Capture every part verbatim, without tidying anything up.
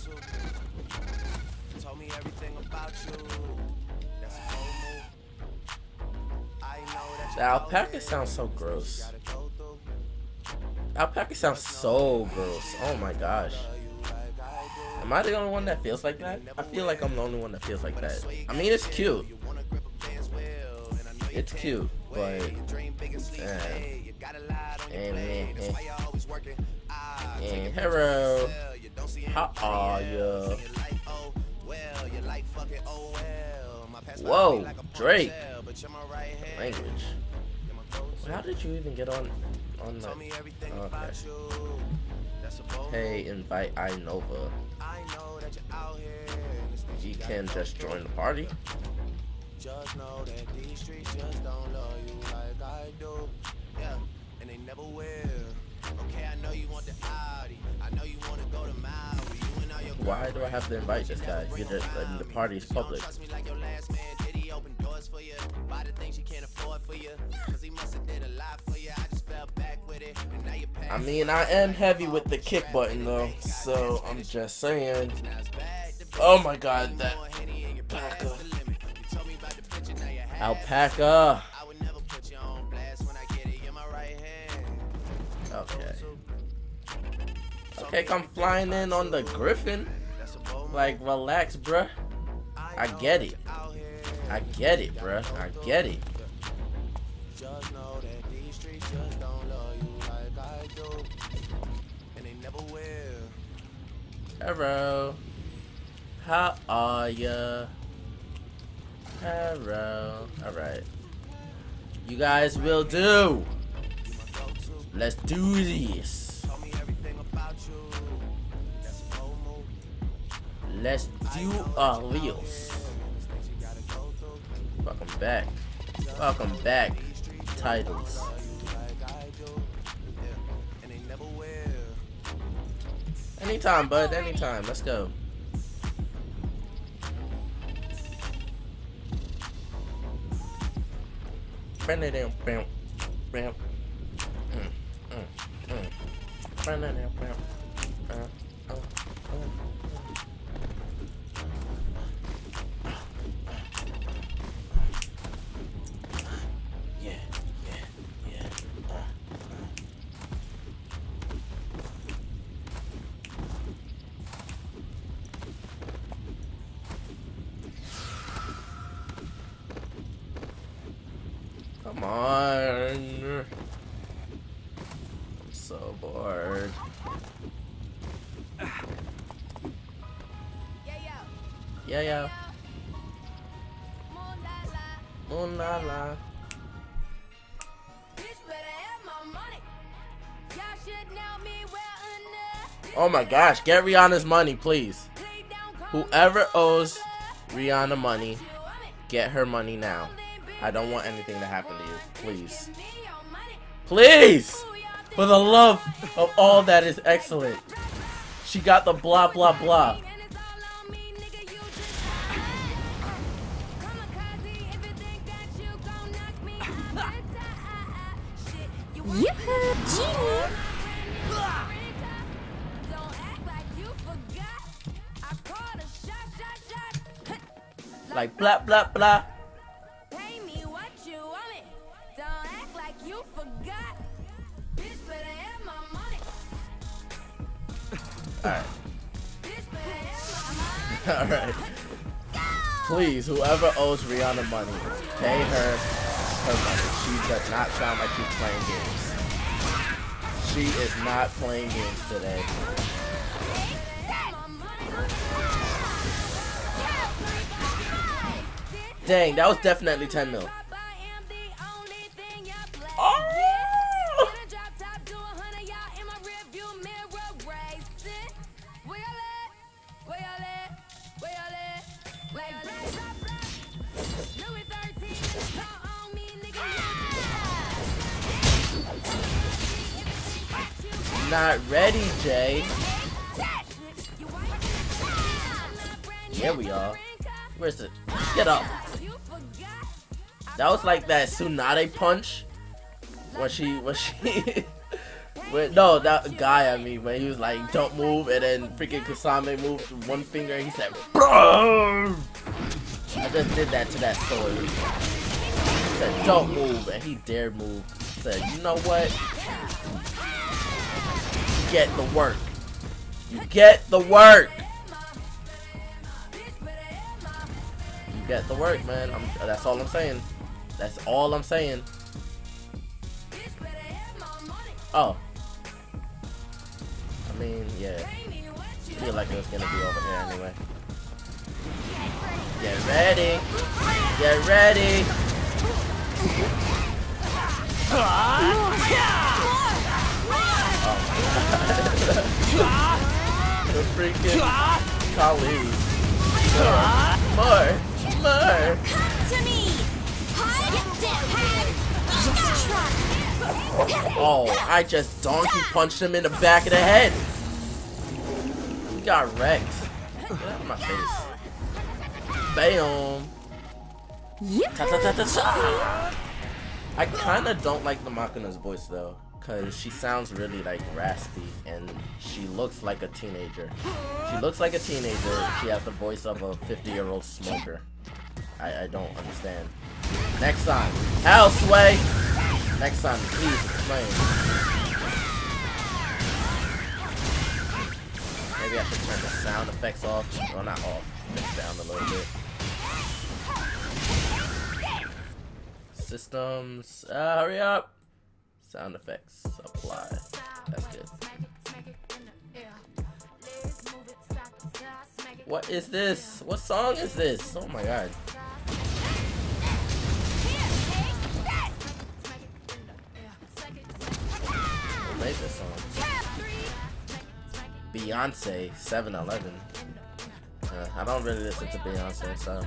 The alpaca sounds so gross. Alpaca sounds so gross. Oh my gosh. Am I the only one that feels like that? I feel like I'm the only one that feels like that. I mean, it's cute. It's cute, but uh, and, and, and, and hello, how are you? Whoa, Drake. Language. How did you even get on on the? Okay. Hey, invite iNova. You can just join the party. Just know that these streets just don't love you like I do. Yeah, and they never will. Okay, I know you want the Audi. I know you want to go to Maui. You and all your Why do I have to invite this guy? You're just letting the party's public. I mean, I am heavy with the kick button though, so I'm just saying. Oh my god, that alpaca. Alpaca. Okay. Okay, come flying in on the Griffin. Like, relax, bruh. I get it. I get it, bruh. I get it. Hello. How are ya? Hello. Alright. You guys will do. Let's do this. Let's do our wheels. Welcome back. Welcome back. Titles. Anytime, bud. Anytime. Let's go. Bam, bam, bam, bam. Mm, mm, mm. Bam, bam, bam, bam. Uh, uh, uh. Yeah, yeah, yeah. Uh, uh. Come on. I'm so bored. Yeah, yeah. Moon la la. Oh my gosh, get Rihanna's money, please. Whoever owes Rihanna money, get her money now. I don't want anything to happen to you. Please. Please! For the love of all that is excellent. She got the blah blah blah. Like blah blah blah. Alright. Alright. Please, whoever owes Rihanna money, pay her her money. She does not sound like she's playing games. She is not playing games today. Dang, that was definitely ten mil. Oh! Not ready, Jay. Here we are. Where's it? Get up. That was like that Tsunade punch when she when she Wait, no, that guy, I mean, when he was like, don't move, and then freaking Kasame moved one finger, and he said, bro! I just did that to that sword. He said, don't move, and he dared move. He said, you know what? You get the work. You get the work! You get the work, man. I'm, that's all I'm saying. That's all I'm saying. Oh. I mean, yeah. I feel like it was gonna be over here anyway. Get ready. Get ready. Oh my god. The freaking Kali. More. More. Oh, I just donkey punched him in the back of the head. He got wrecked. Get out of my face. Bam. Ta -ta -ta -ta -ta. I kind of don't like the Makuna's voice though, because she sounds really like raspy and she looks like a teenager. She looks like a teenager. She has the voice of a fifty year old smoker. I, I don't understand. Next time. Hell, Sway! Next time, please explain. Maybe I should turn the sound effects off. Well, not off. Just down a little bit. Systems. Uh, hurry up. Sound effects. Apply. That's good. What is this? What song is this? Oh my god. Who made this song? Beyonce, seven eleven. Uh, I don't really listen to Beyonce, so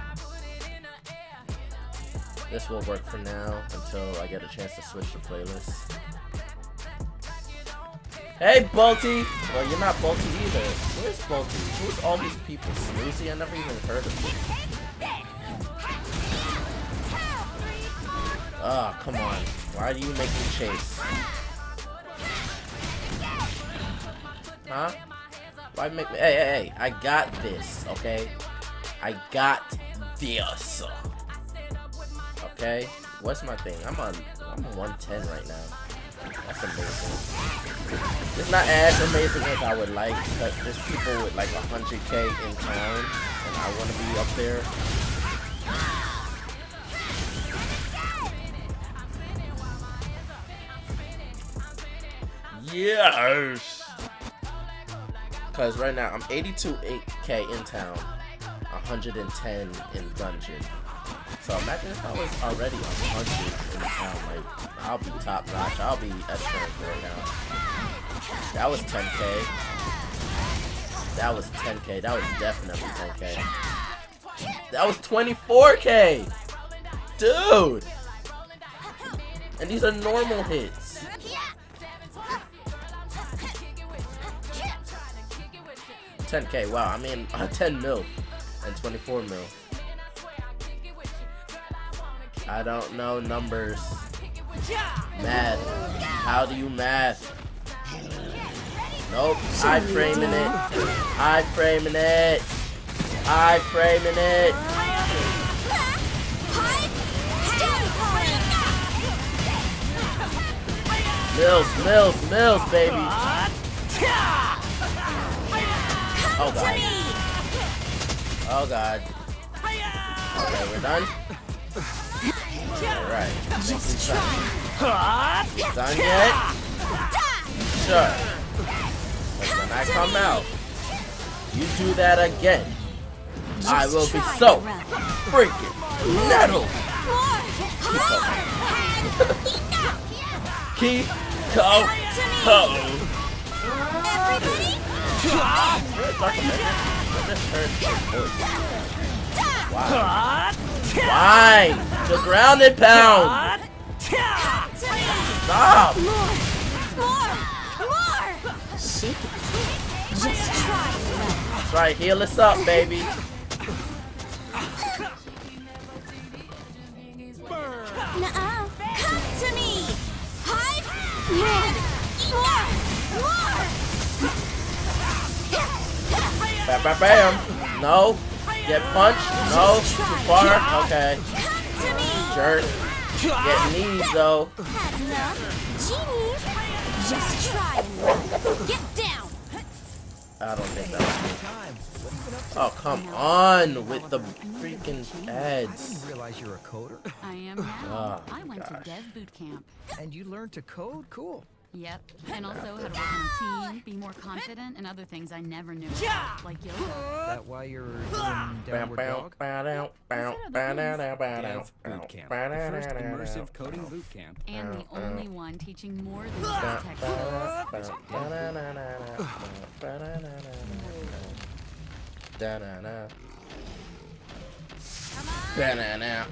this will work for now until I get a chance to switch the playlist. Hey, Balti! Well, you're not Balti either. Where's Balti? Who's all these people? Snoozy? I never even heard of you. Ah, oh, come on. Why do you make me chase? Huh? Why make me? Hey, hey, hey! I got this, okay? I got this. Okay? What's my thing? I'm on. I'm on one ten right now. That's amazing. It's not as amazing as I would like, because there's people with like one hundred K in town, and I want to be up there. Yes! Because right now, I'm eighty-two K in town, one hundred ten in dungeon. So imagine if I was already one hundred in town, like, I'll be top notch, I'll be S-rank right now. That was ten K. That was ten K, that was definitely ten K. That was twenty-four K! Dude! And these are normal hits. ten K, wow, I mean, uh, ten mil and twenty-four mil. I don't know numbers. Math. How do you math? Nope. I framing it. I framing it. I framing it. Mills, Mills, Mills, baby. Oh god. Oh god. Okay, we're done. Alright. Done yet? Sure. But when I come out, you do that again, I will be so freaking nettled. Keep go home. Wow. Why? The grounded pound! Stop! More! More! More! Shake it. Just try it. That's right, heal us up, baby. Nuh-uh. Come to me! Hide! More! More! Bam, bam, bam. No. Get punched. No. Too far. Okay. Jerk. Get knees though. Genie, just try and get down. I don't think that was. Oh, come on with the freaking ads. I didn't realize you're a coder. I am now. Oh, I went gosh. to dev boot camp. And you learned to code? Cool. Yep. And also how to work on a team, be more confident, and other things I never knew about, like yoga. That why you're doing Bam, Downward bam, Dog? bam, down, bam, bam, down, down, bam, down, Dev Boot Camp, bam, the down, first down, down, immersive down. coding boot camp. And the only one teaching more than Bam, just textbooks. bam, bam, bam, bam, bam, bam, bam, bam. Banana.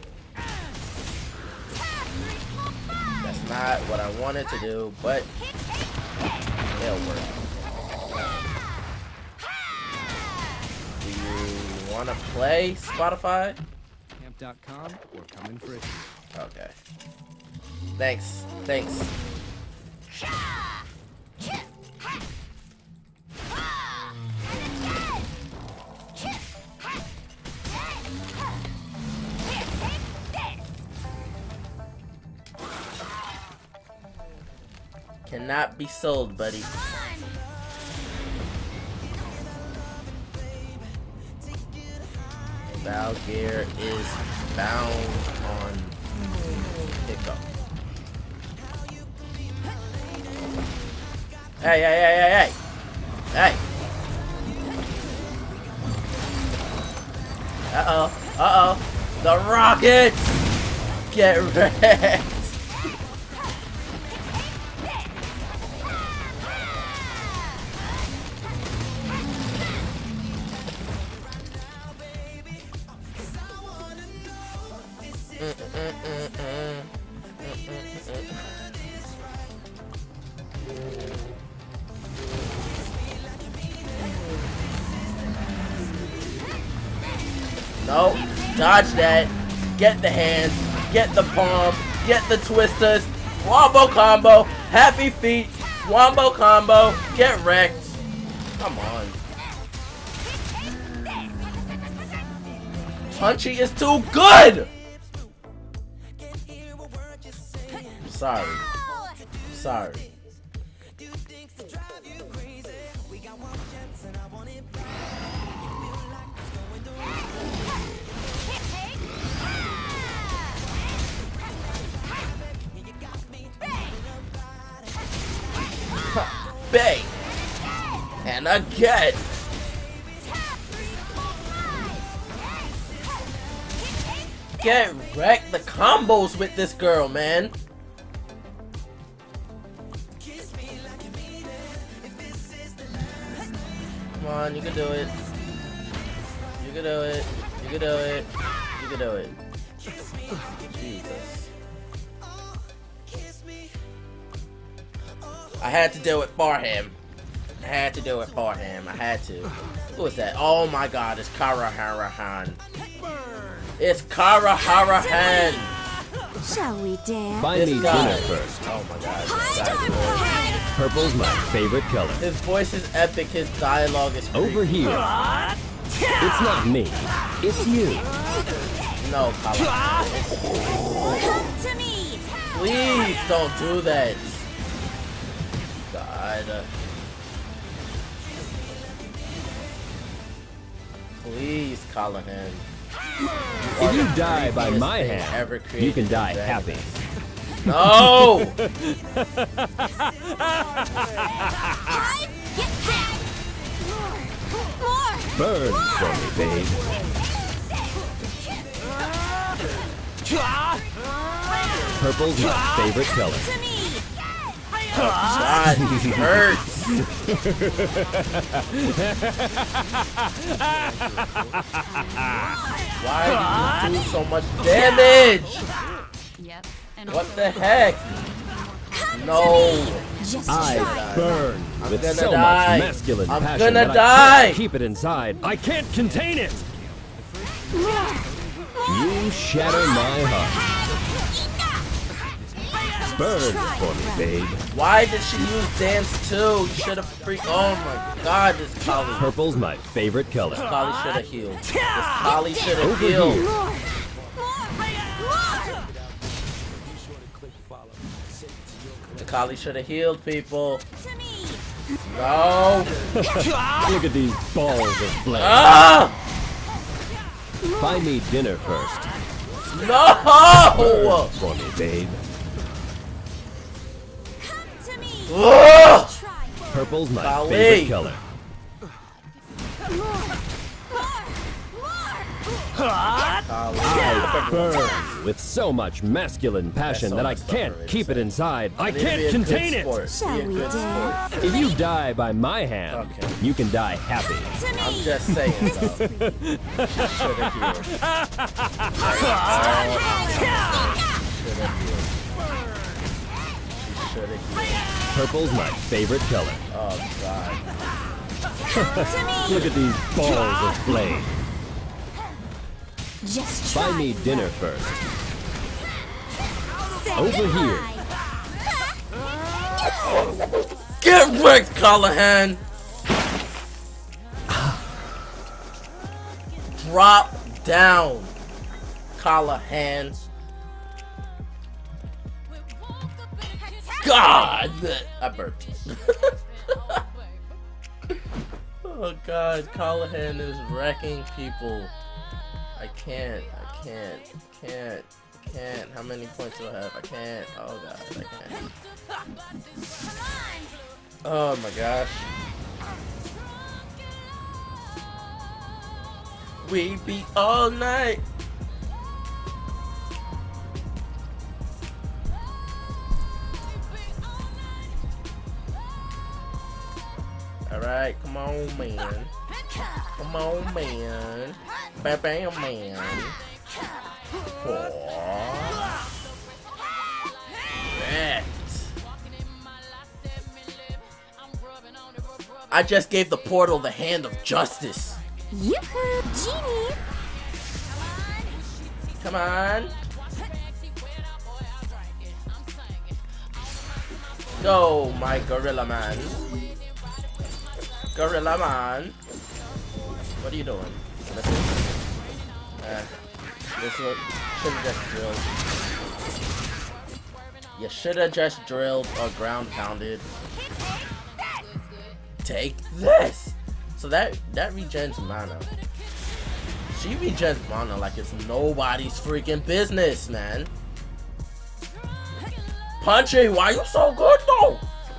That's not what I wanted to do, but it'll work. Do you want to play Spotify? Camp dot com or come in for it. Okay. Thanks. Thanks. Cannot be sold, buddy. Valgear is bound on hiccup. Hey, hey, hey, hey, hey! Hey! Uh-oh, uh-oh. The Rockets! Get wrecked! No, dodge that. Get the hands, get the palm, get the twisters. Wombo combo, happy feet, wombo combo, get wrecked. Come on. Punchy is too good! Sorry. Sorry. Bang! And again! Get wrecked the combos with this girl, man. Come on, you can do it. You can do it. You can do it. You can do it. Jesus. I had to do it for him. I had to do it for him. I had to. Who is that? Oh my god, it's Karaharahan. It's Karaharahan. Shall we dance? Find me This guy. dinner first. Oh my god. This guy's good. Purple's my favorite color. His voice is epic. His dialogue is creepy. Over here. It's not me. It's you. No, Kala. Come to me. Please don't do that. God. Please, Callahan. If you die by my hand, you can die happy. No! Hide, get down. More, more. Burn for me, babe. Purple's my favorite color. To me. God, he hurts. Why did you do so much damage? Yep. And What also the heck? No. Just I try. burn I'm with gonna so die. much masculine I'm passion gonna that die. I can't keep it inside. I can't contain it. You shatter my heart. burn for me, babe. Why did she use dance too? Should have freaked. Oh my god, this collie. Purple's my favorite color. This collie should have healed. This collie should have Over healed. here. More! More! The collie should have healed, people. To me! No. Look at these balls of flame. Ah! Buy me dinner first. No! For me, babe. Come to me! Ugh! Try! Purple's my Golly. favorite color. More! More! I burn with so much masculine passion so that I much can't stuff keep it already inside. I Need to be can't a contain good it. sport. Shall Be a we good dance? sport. If you die by my hand, Okay. you can die happy. To me! I'm just saying, though. She should have healed. Should have healed. She should have healed. Purple's my favorite color. Oh god. To me! Look at these balls of flame. Just try! Buy me dinner first. Say Over goodbye. here. Get wrecked, Callahan! Drop down, Callahan. God! I burped. Oh god, Callahan is wrecking people. I can't, I can't, can't, can't. How many points do I have? I can't. Oh god, I can't. Oh my gosh. We beat all night. Alright, come on, man. Come on, man. Bam, bam, man. Oh. Wrecked. I just gave the portal the hand of justice. Yoo-hoo! Genie! Come on. Go, my gorilla man. Gorilla man. What are you doing? Listen. Uh, this look should have just drilled. You should have just drilled or ground pounded. Take this. So that that regens mana. She regens mana like it's nobody's freaking business, man. Punchy, why you so good though?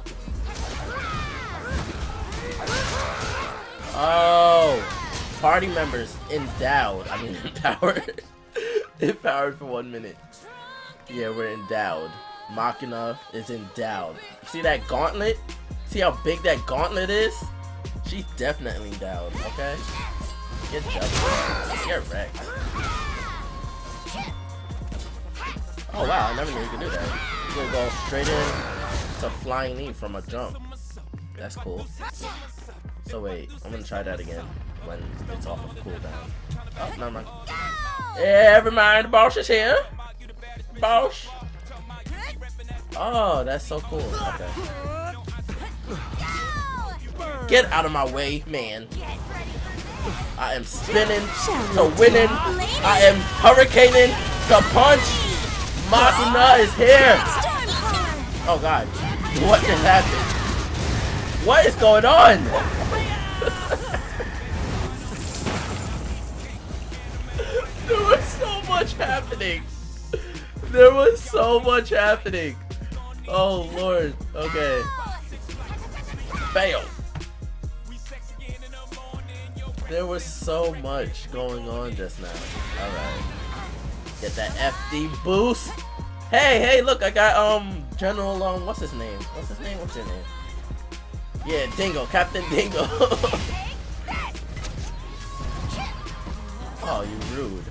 Oh, party members endowed. I mean empowered. Empowered for one minute. Yeah, we're endowed. Machina is endowed. See that gauntlet? See how big that gauntlet is? She's definitely endowed, okay? Get jumped. Get wrecked. Oh wow, I never knew you could do that. You can go straight in to flying knee from a jump. That's cool. So wait, I'm gonna try that again when it's off of cooldown. Oh, never mind. Never mind, the boss is here. Boss. Oh, that's so cool. Okay. Get out of my way, man. I am spinning to winning. I am hurricaning to punch. Machina is here. Oh god. What just happened? What is going on? There was so much happening. There was so much happening. Oh lord. Okay. Fail. There was so much going on just now. Alright. Get that F D boost. Hey, hey, look, I got um General um what's his name? What's his name? What's your name? Yeah, Dingo, Captain Dingo. Oh, you rude.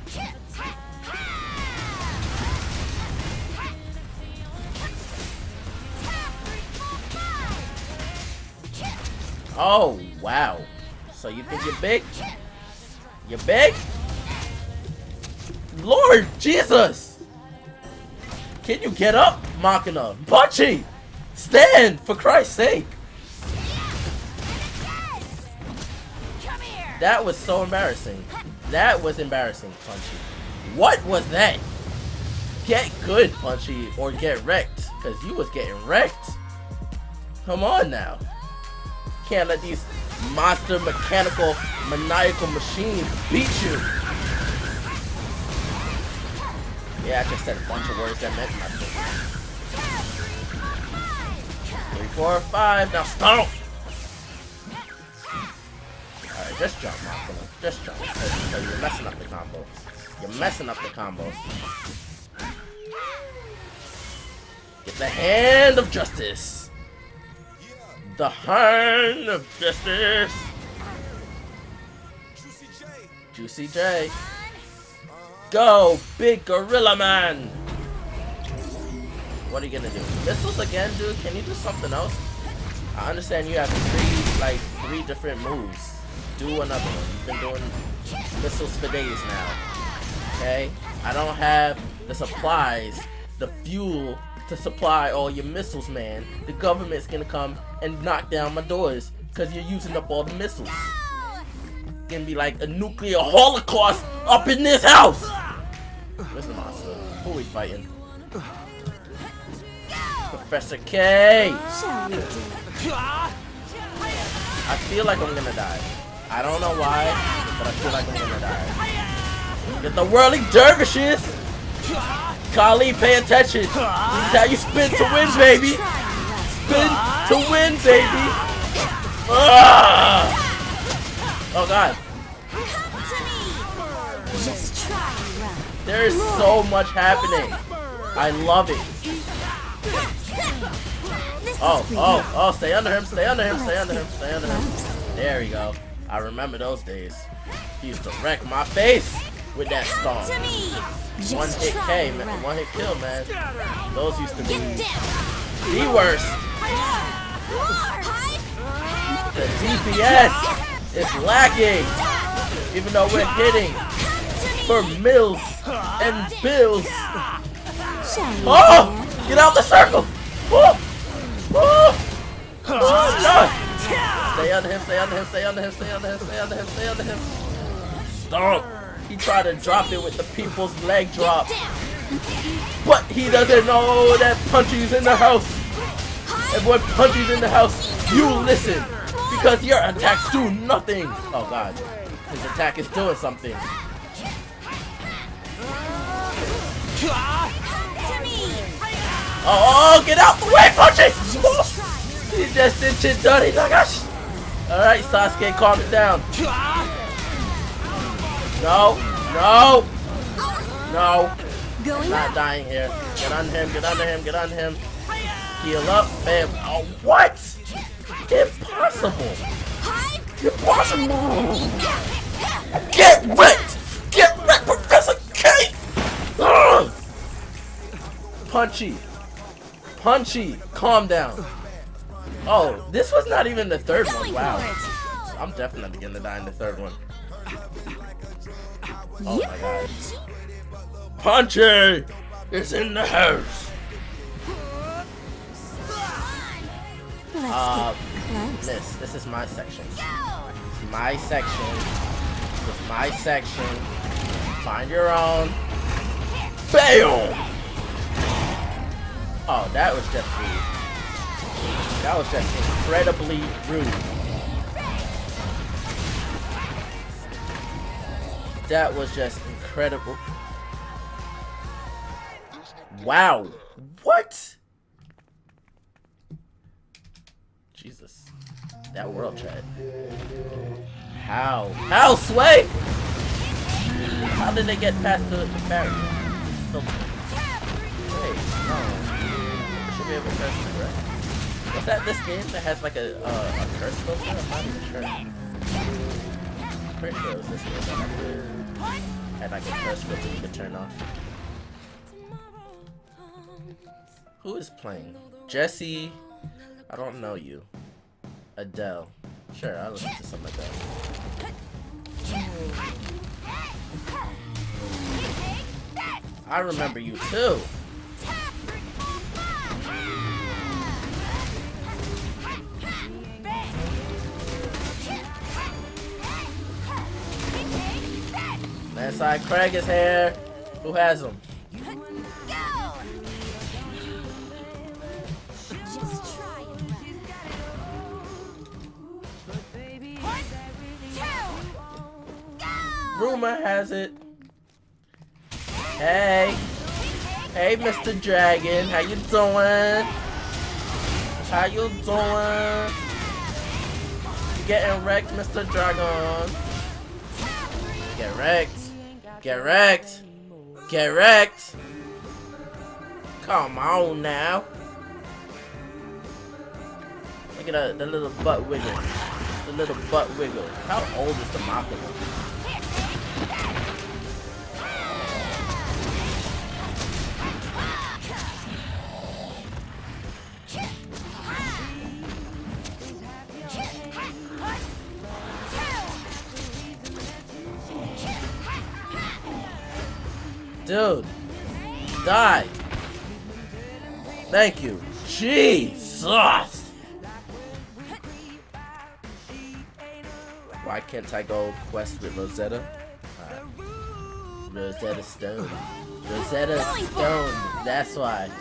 Oh, wow. So you think you're big? You're big? Lord Jesus! Can you get up, Machina? Punchy! Stand, for Christ's sake! That was so embarrassing. That was embarrassing, Punchy. What was that? Get good, Punchy, or get wrecked. Because you was getting wrecked. Come on now. Can't let these monster mechanical maniacal machines beat you. Yeah, I just said a bunch of words that meant nothing. Three, four, five. Now stomp. Alright, just jump, Machina. Just jump. So you're messing up the combos. You're messing up the combos. Get the hand of justice. The hand of justice. Juicy J. Go, big gorilla man. What are you gonna do? Missiles again, dude? Can you do something else? I understand you have three, like, three different moves. Do another one. You've been doing missiles for days now. Okay? I don't have the supplies, the fuel to supply all your missiles, man. The government's gonna come and knock down my doors because you're using up all the missiles. It's gonna be like a nuclear holocaust up in this house. Where's the monster? Who are we fighting? Professor K. I feel like I'm gonna die. I don't know why, but I feel like I'm gonna die. Get the whirling dervishes! Kali, pay attention! This is how you spin to win, baby! Spin to win, baby! Ah! Oh god. There is so much happening. I love it. Oh, oh, oh, stay under him, stay under him, stay under him, stay under him. There we go. I remember those days. He used to wreck my face with that stomp. One hit K, man. One hit kill, man. Those used to be the worst. The D P S is lacking. Even though we're hitting for mills and bills. Oh! Get out the circle! Oh! Oh! Oh, no! Stay under him, stay under him, stay under him, stay under him, stay under him, stay under him. Stomp! He tried to drop it with the people's leg drop. But he doesn't know that Punchy's in the house. And when Punchy's in the house, you listen. Because your attacks do nothing. Oh god. His attack is doing something. Oh, get out the way, Punchy! He just did shit dirty, my gosh. Alright, Sasuke, calm it down. No, no, no. I'm not dying here. Get on him, get under him, get on him. Heal up, bam. Oh, what? Impossible. Impossible. Get wrecked. Get wrecked, Professor K. Ugh. Punchy. Punchy. Calm down. Oh, this was not even the third one. Wow. I'm definitely gonna die in the third one. Oh my god. Punchy is in the house. Uh, this, this is my section. This is my section. This is my section. Find your own. Bam! Oh, that was just rude. That was just incredibly rude. That was just incredible. Wow. What? Jesus. That world chat. How? How, Sway? How did they get past the, the barrier? So, wait, no. We should be able to press it, right? Was that this game that has like a, uh, a curse filter? I'm not even sure. I'm pretty sure it was this game that had, had like a curse filter you could turn off. Who is playing? Jesse. I don't know you. Adele. Sure, I'll listen to some Adele. I remember you too. side. Craig is here. Who has him? Just try it. One, two, go! Rumor has it. Hey. Hey, Mister Dragon. How you doing? How you doing? You getting wrecked, Mister Dragon? Get wrecked. Get wrecked. Get wrecked. Come on now. Look at that, the little butt wiggle. The little butt wiggle. How old is the Makima? Dude, die. Thank you. Jesus. Why can't I go quest with Rosetta? Uh, Rosetta Stone. Rosetta Stone. That's why.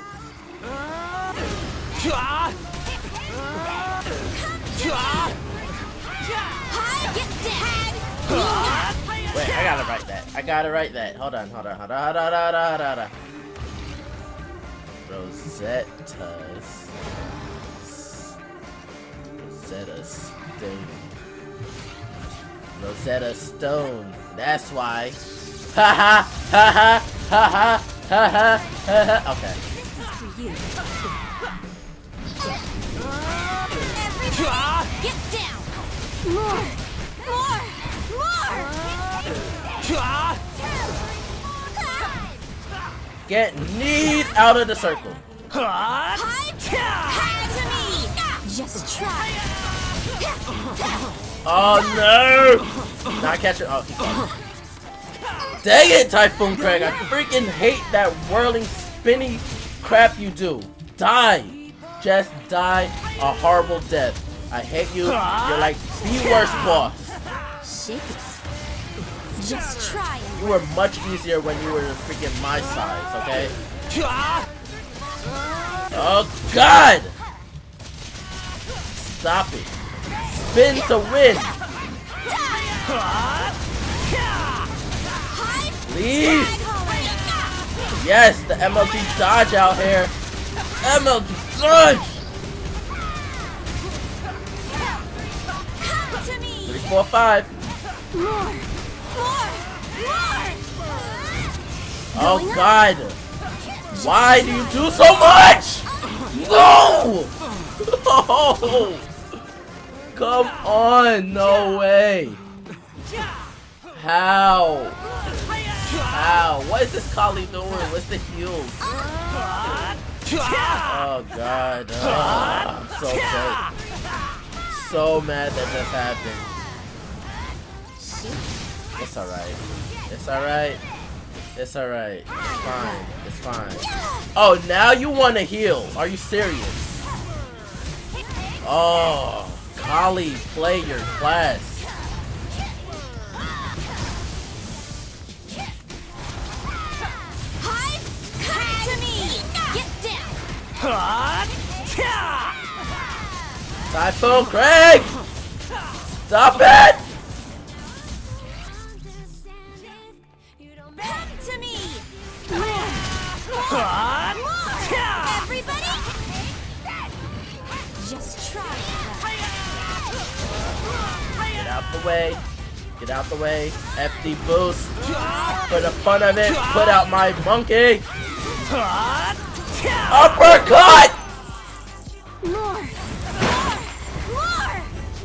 Wait, I gotta write that. I gotta write that. Hold on, hold on, hold on, hold on, hold on, hold on, hold on. Rosetta's. Rosetta Stone. Rosetta Stone. That's why. Ha ha ha ha ha ha ha ha ha. Okay. Everybody, get down. More, more, more. Get kneed out of the circle. Just try. Oh no! Not catch it. Oh, he caught it. Dang it, Typhoon Craig! I freaking hate that whirling, spinny crap you do. Die! Just die a horrible death. I hate you. You're like the worst boss. Shake it. Just try it. You were much easier when you were freaking my size, okay? Oh God! Stop it. Spin to win. Please. Yes, the M L G dodge out here. M L G dodge. Three, four, five. More. More. More. Oh God. Why do you do so much? No! Oh. Come on, no way. How? How? What is this Kali doing? What's the heels? Oh God. Oh, I'm so upset. So mad that this happened. It's alright. It's alright. It's alright. It's fine. It's fine. Oh, now you want to heal. Are you serious? Oh. Kali, play your class. Hi, come to me. Get down. Typhoon Craig! Stop it! Come to me. More. More. Everybody. Just try it. Get out the way. Get out the way. F D boost. For the fun of it, put out my monkey. Uppercut! More. More. More.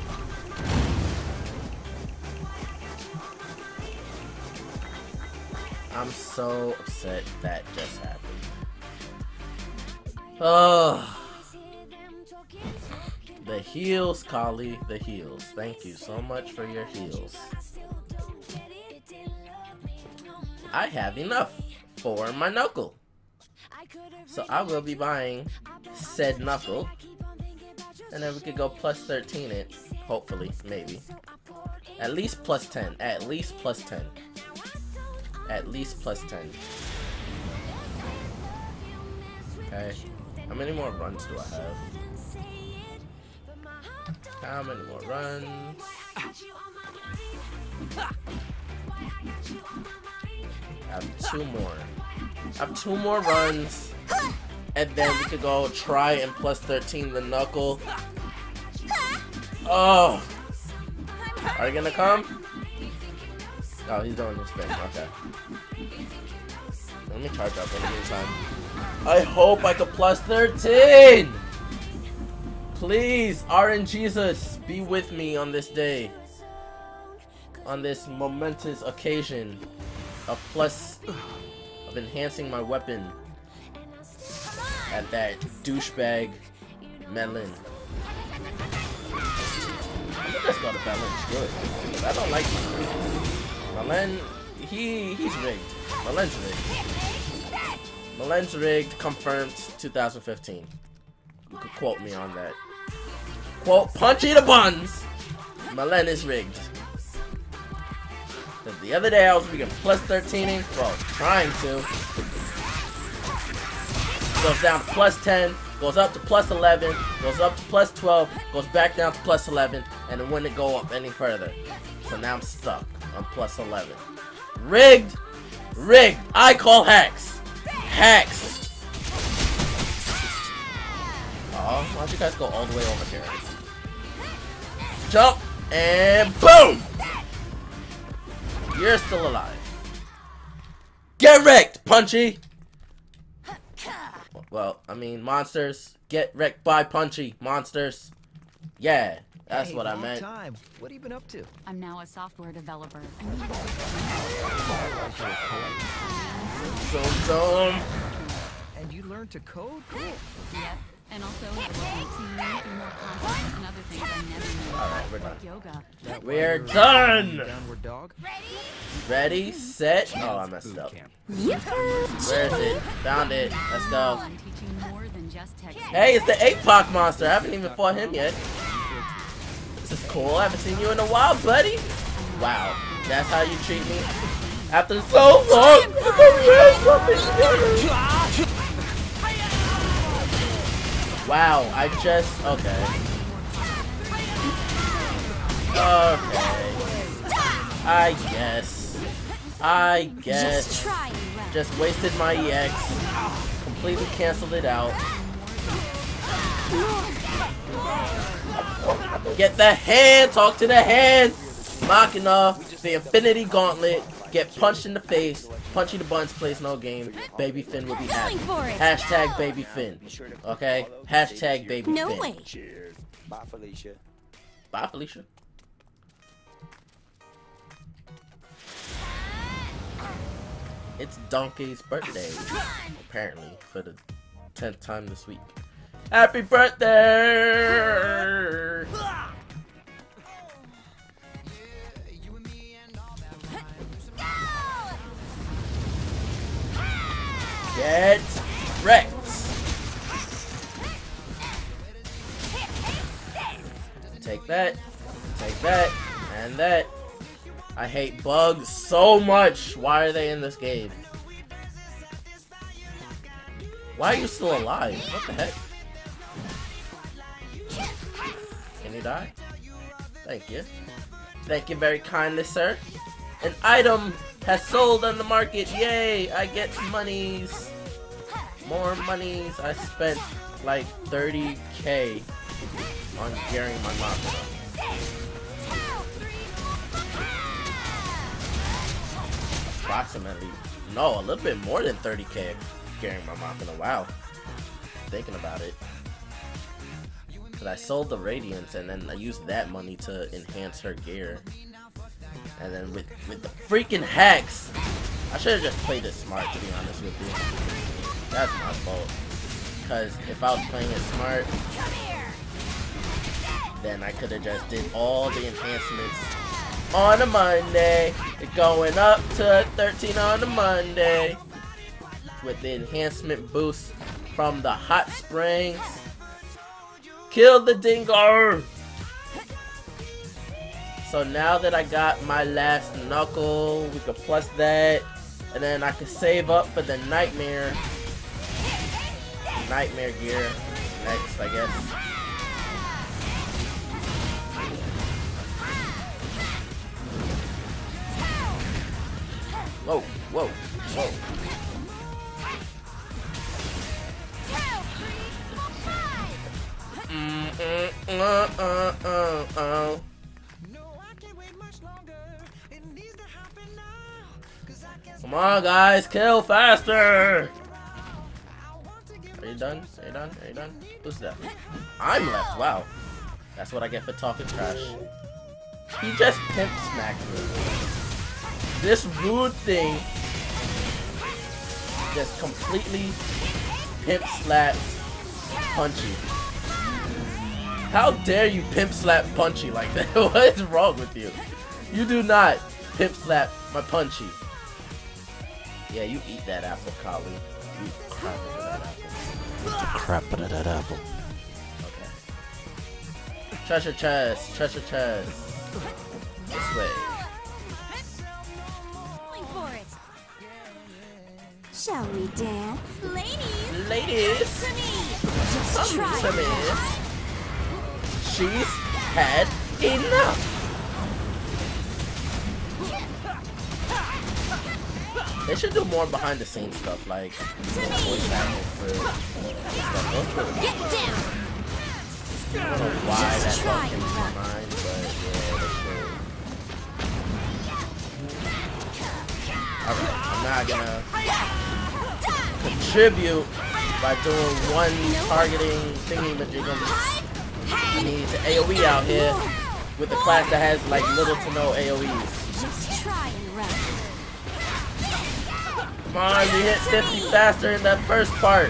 I'm so upset that just happened. Oh. The heals, Kali, the heals. Thank you so much for your heals. I have enough for my knuckle. So I will be buying said knuckle. And then we could go plus thirteen it. Hopefully, maybe. At least plus ten. At least plus ten. at least plus ten. Okay. How many more runs do I have? How many more runs? I have two more. I have two more runs. And then we could go try and plus thirteen the knuckle. Oh! Are you gonna come? Oh, he's doing his thing. Okay. Let me charge up in the meantime. I hope I could plus thirteen! Please, R N Jesus, be with me on this day. On this momentous occasion of plus, of enhancing my weapon at that douchebag Melon. Let's go to Melon's good. I don't like him. Melon, he, he's rigged. Melon's rigged. Melon's rigged, confirmed, two thousand fifteen. You could quote me on that. Quote, Punchy the buns! Melon is rigged. The other day I was freaking plus thirteening, well, trying to. Goes down to plus ten, goes up to plus eleven, goes up to plus twelve, goes back down to plus eleven, and it wouldn't go up any further. So now I'm stuck on plus eleven. Rigged! Rigged! I call hacks! Hacks! Oh, why'd you guys go all the way over here? Jump! And boom! You're still alive. Get wrecked, Punchy! Well, I mean, monsters. Get wrecked by Punchy, monsters. Yeah, that's hey, what I long meant. Time. What have you been up to? I'm now a software developer. Zoom, zoom. And you learned to code? Cool. Yep. And also have a team, be more confident, and other things I never knew. Alright, we're done. Like yoga. That We're why you're done! Downward dog? Ready, set. Oh, I messed up. Where is it? Found it. Let's go. I'm teaching more than just text. Hey, it's the eight Pac monster. I haven't even fought him yet. This is cool. I haven't seen you in a while, buddy. Wow. That's how you treat me? After so long. Wow, I just, okay. Okay. I guess. I guess. Just try, Just wasted my E X. Completely canceled it out. Get the hand! Talk to the hand! Machina, the Infinity Gauntlet. Get punched in the face. Punchy the buns plays no game. Baby Finn will be happy. Hashtag Baby Finn. Okay? Hashtag Baby No Finn. way. Cheers. Bye, Felicia. Bye, Felicia. It's Donkey's birthday. Apparently, for the tenth time this week. Happy birthday! Get wrecked! Take that, take that, and that. I hate bugs so much. Why are they in this game? Why are you still alive? What the heck? Can you die? Thank you. Thank you very kindly, sir. An item has sold on the market. Yay! I get monies. More monies. I spent like thirty K on gearing my Machina. Approximately. No, a little bit more than thirty K gearing my Machina. Wow. Thinking about it. Because I sold the Radiance and then I used that money to enhance her gear. And then with, with the freaking hacks, I should have just played it smart, to be honest with you. That's my fault. Because if I was playing it smart, then I could have just did all the enhancements on a Monday. Going up to thirteen on a Monday. With the enhancement boost from the hot springs. Kill the dingo! So now that I got my last knuckle, we can plus that. And then I can save up for the nightmare. Nightmare gear next, I guess. Whoa, whoa, whoa. Mm, mm, uh, uh, uh, uh. Come on, guys, kill faster! Are you done? Are you done? Are you done? Who's that? I'm left. Wow. That's what I get for talking trash. He just pimp smacked me. This rude thing just completely pimp slapped Punchy. How dare you pimp slap Punchy like that? What is wrong with you? You do not pimp slap my Punchy. Yeah, you eat that apple, Kali. You eat the crap out of that apple. Eat the crap out of that apple. Okay. Treasure chest, treasure chest. This way. Shall we dance? Ladies! Ladies! Just Come try to me. it. She's had enough. They should do more behind the scenes stuff, like voice acting for stuff. Get down! I don't know why that thought came to my mind, but yeah, they should. Alright, I'm not gonna contribute by doing one targeting thingy majigum. I need to AoE out here with a class that has like little to no AoEs. Just try and run. Come on, we hit fifty faster in that first part.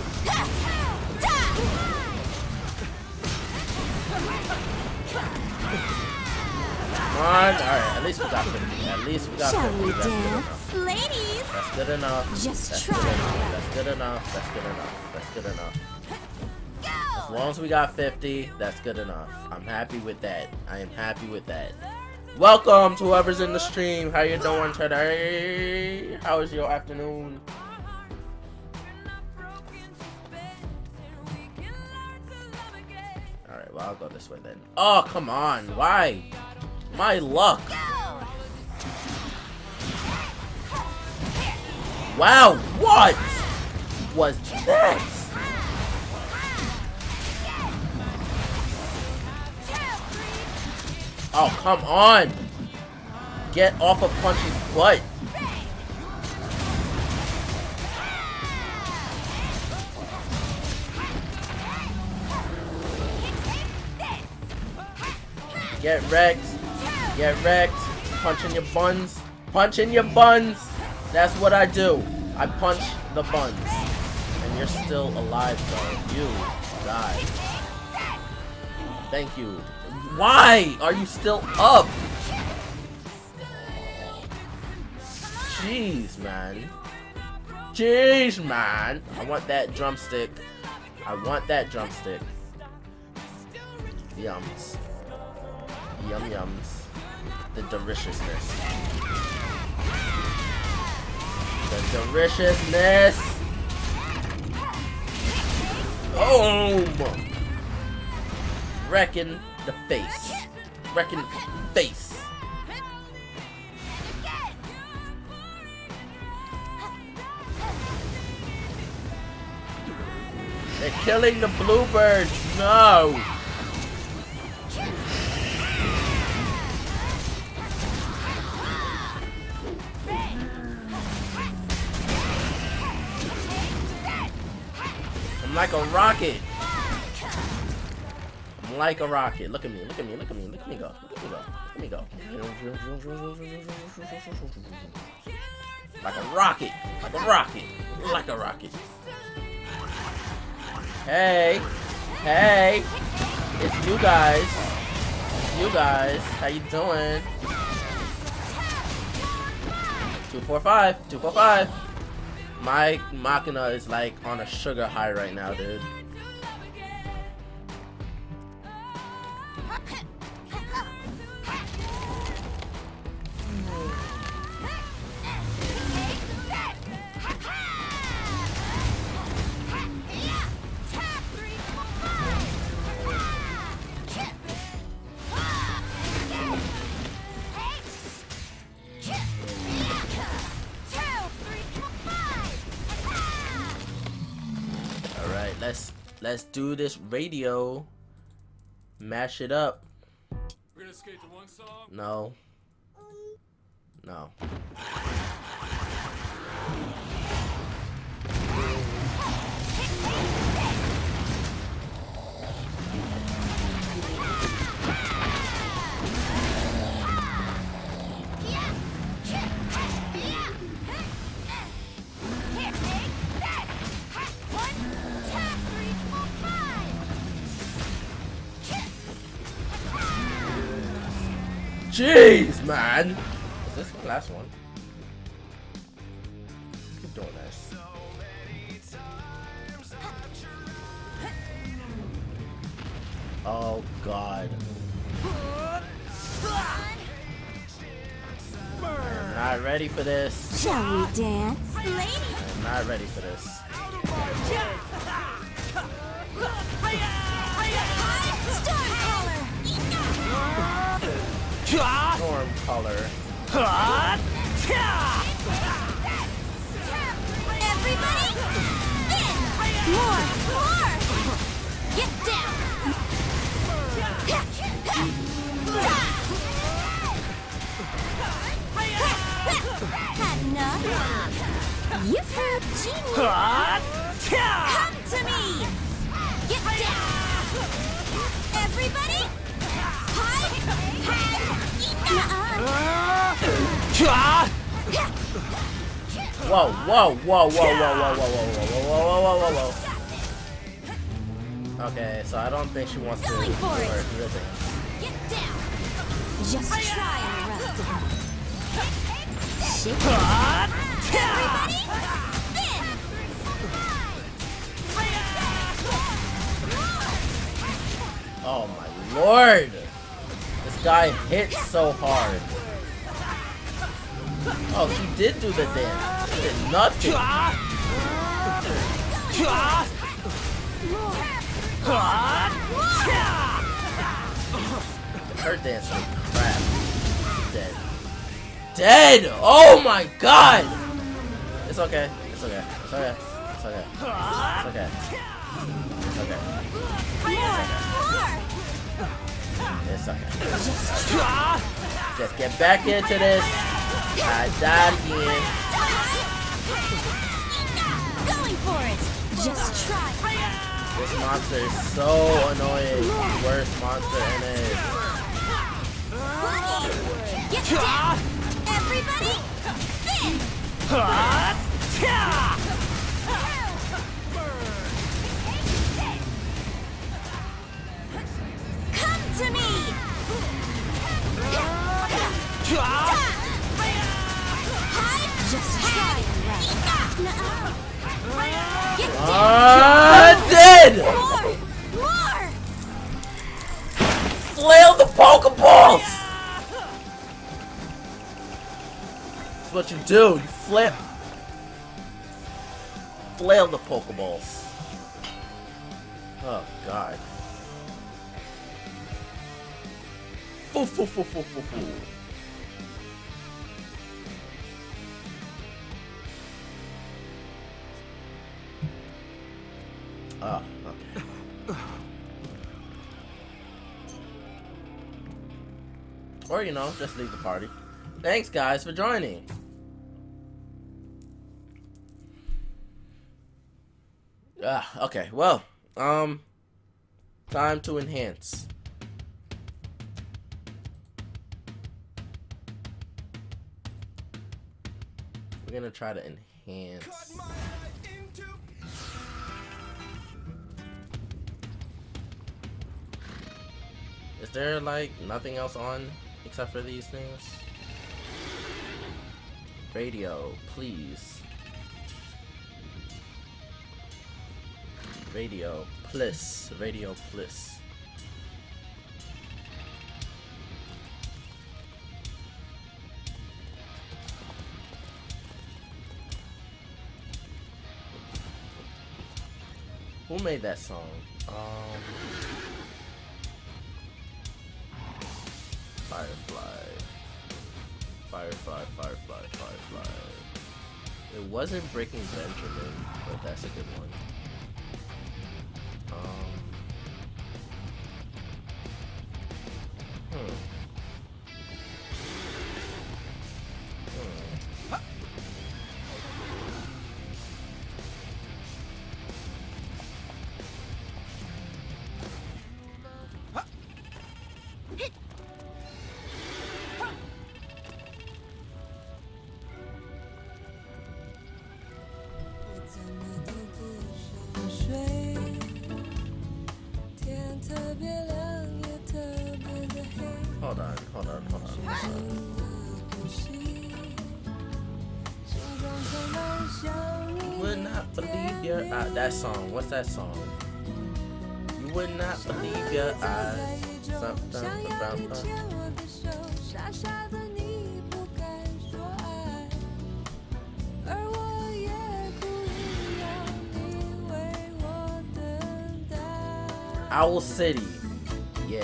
Come on, alright, at least we got fifty. At least we got Shall fifty. we That's good dance? enough. Ladies! That's good enough. Just That's try. good enough. That's good enough. That's good enough. That's good enough. As long as we got fifty, that's good enough. I'm happy with that. I am happy with that. Welcome to whoever's in the stream. How you doing today? How is your afternoon? Alright, well, I'll go this way then. Oh, come on. Why? My luck. Wow, what was that? Oh, come on. Get off of Punchy's butt. Get wrecked. Get wrecked. Punch in your buns. Punch in your buns. That's what I do. I punch the buns. And you're still alive, though. You died. Thank you. Why are you still up? Jeez, man. Jeez, man. I want that drumstick. I want that drumstick. Yums. Yum yums. The deliciousness. The deliciousness. Boom. Wrecking the face. Wrecking face. They're killing the bluebirds. No. I'm like a rocket. I'm like a rocket. Look at me. Look at me. Look at me. Look at me go. Look at me go. Look at me go. Like a rocket. Like a rocket. Like a rocket. Hey. Hey. It's you guys. It's you guys. How you doing? two four five. two four five. My Machina is like on a sugar high right now, dude. right, let's let's do this radio. Mash it up. We're gonna skate to one song. No. No. Jeez, man! Is this the last one? Keep doing this. Oh God. I'm not ready for this. Shall we dance? Lady! I'm not ready for this. Storm color. Everybody, spin! More, more! Get down! Had enough? You've heard genius! Come to me! Get down! Everybody! Hide! Whoa, whoa, whoa, whoa, whoa, whoa, whoa, whoa, whoa, whoa, whoa, whoa, whoa, whoa. Okay, so I don't think she wants to do her real thing. Get down! Just try and rest it. Shake it. Everybody, spin! Oh my lord! This guy hits so hard. Oh, she did do the dance. She did nothing. Her dance was crap. Dead. Dead! Oh my god! It's okay. It's okay. It's okay. It's okay. It's okay. It's okay. It's okay. Just get back into this. I died again. Going for it. Just try. This monster is so annoying. Worst monster in it. Get down. Everybody, spin. Come to me. Just try and rest. Get down. Ah, dead! More! More! Flail the Pokeballs! That's what you do. You flip. Flail the Pokeballs. Oh god. Foo foo foo foo foo foo. Ah, okay. Or, you know, just leave the party. Thanks, guys, for joining. Ah, okay. Well, um, time to enhance. We're gonna try to enhance. Is there like nothing else on except for these things? Radio, please. Radio, please. Radio, please. Who made that song? Um, Firefly. Firefly, Firefly, Firefly. It wasn't Breaking Benjamin, but that's a good one. your uh, that song. What's that song? You would not believe your eyes. Something about Owl City. Yeah.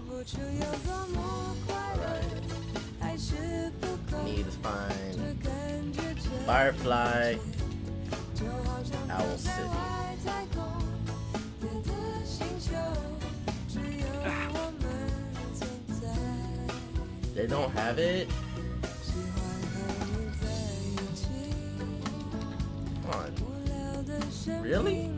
Alright. Need to find Firefly. Owl City. They don't have it? Come on. Really?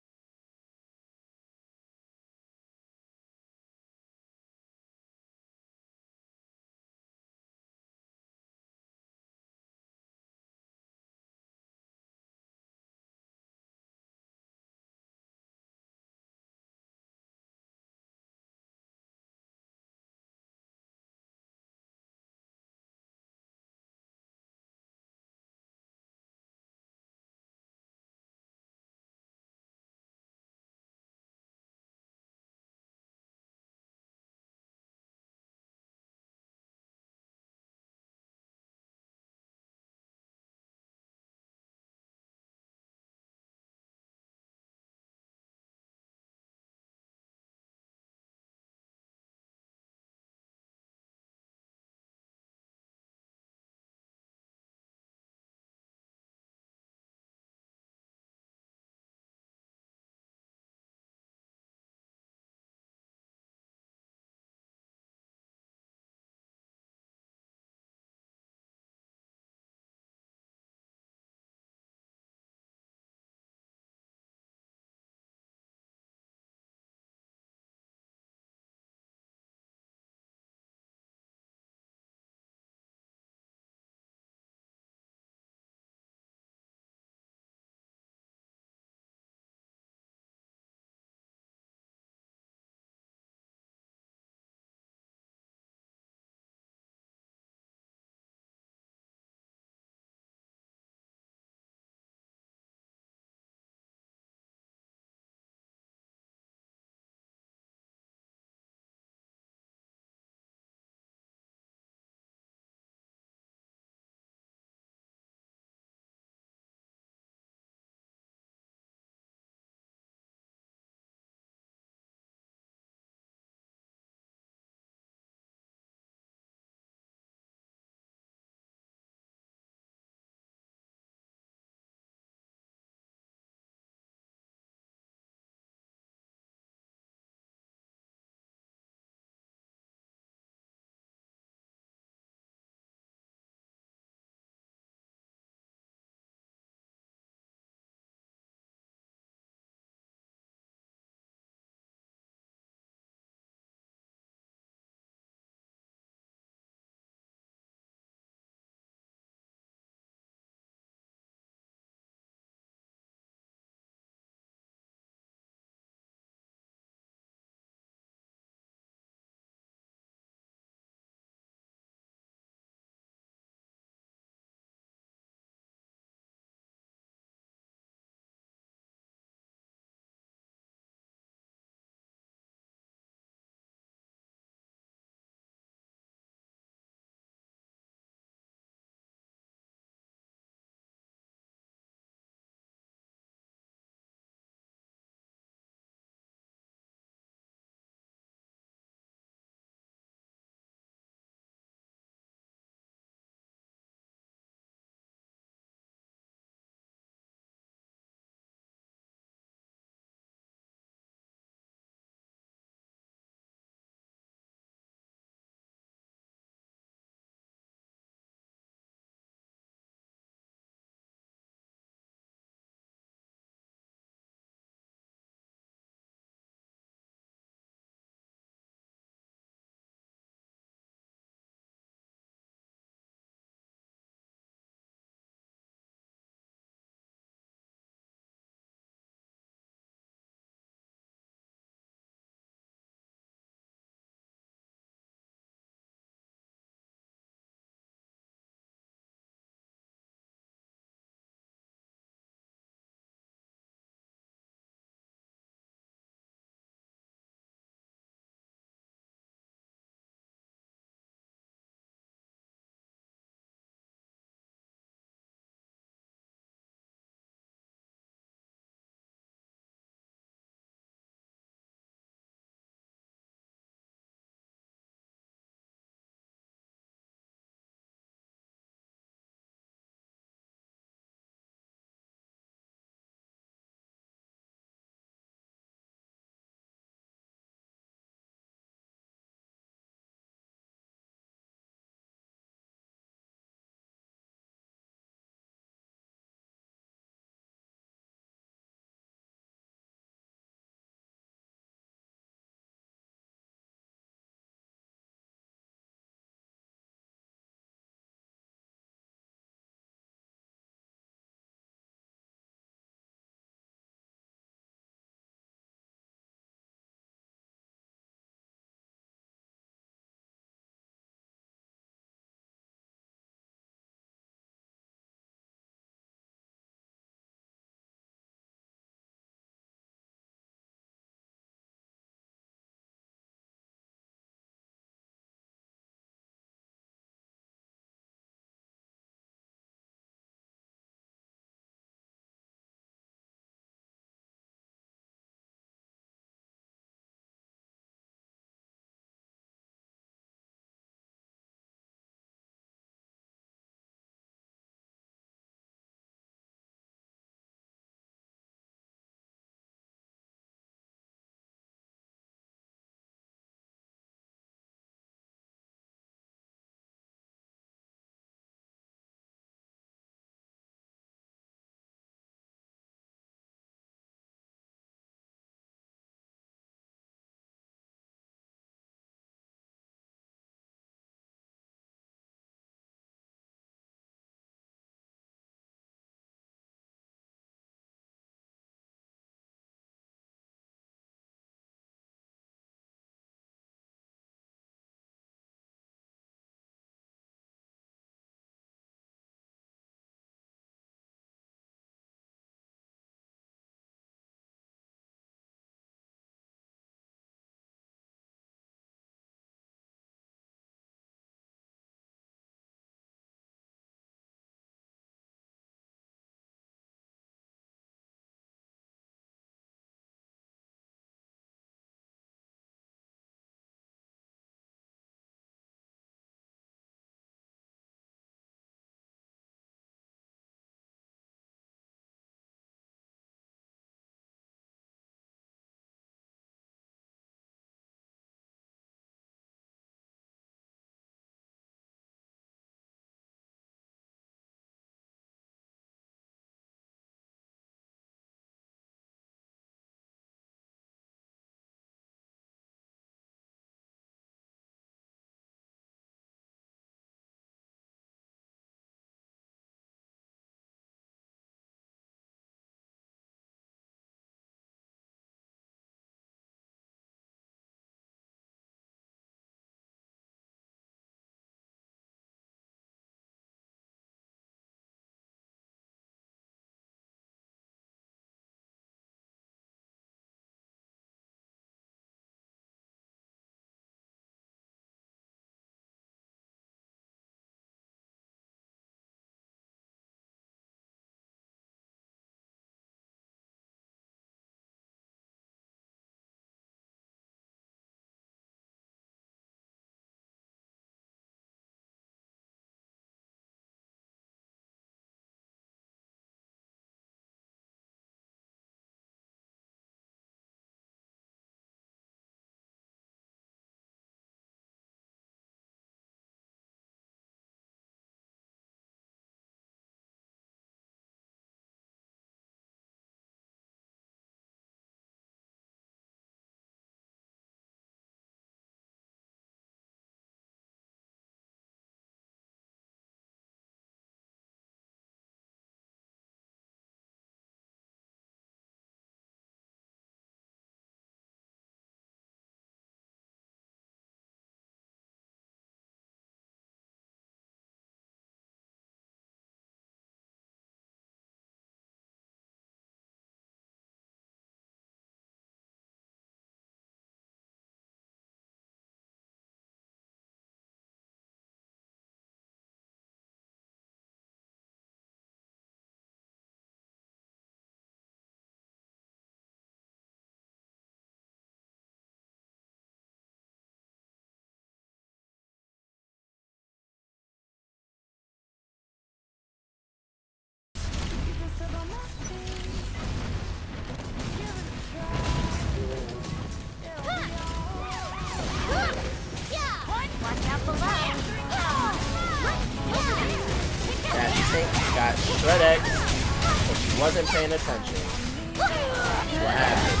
got shredded because she wasn't paying attention. What happened?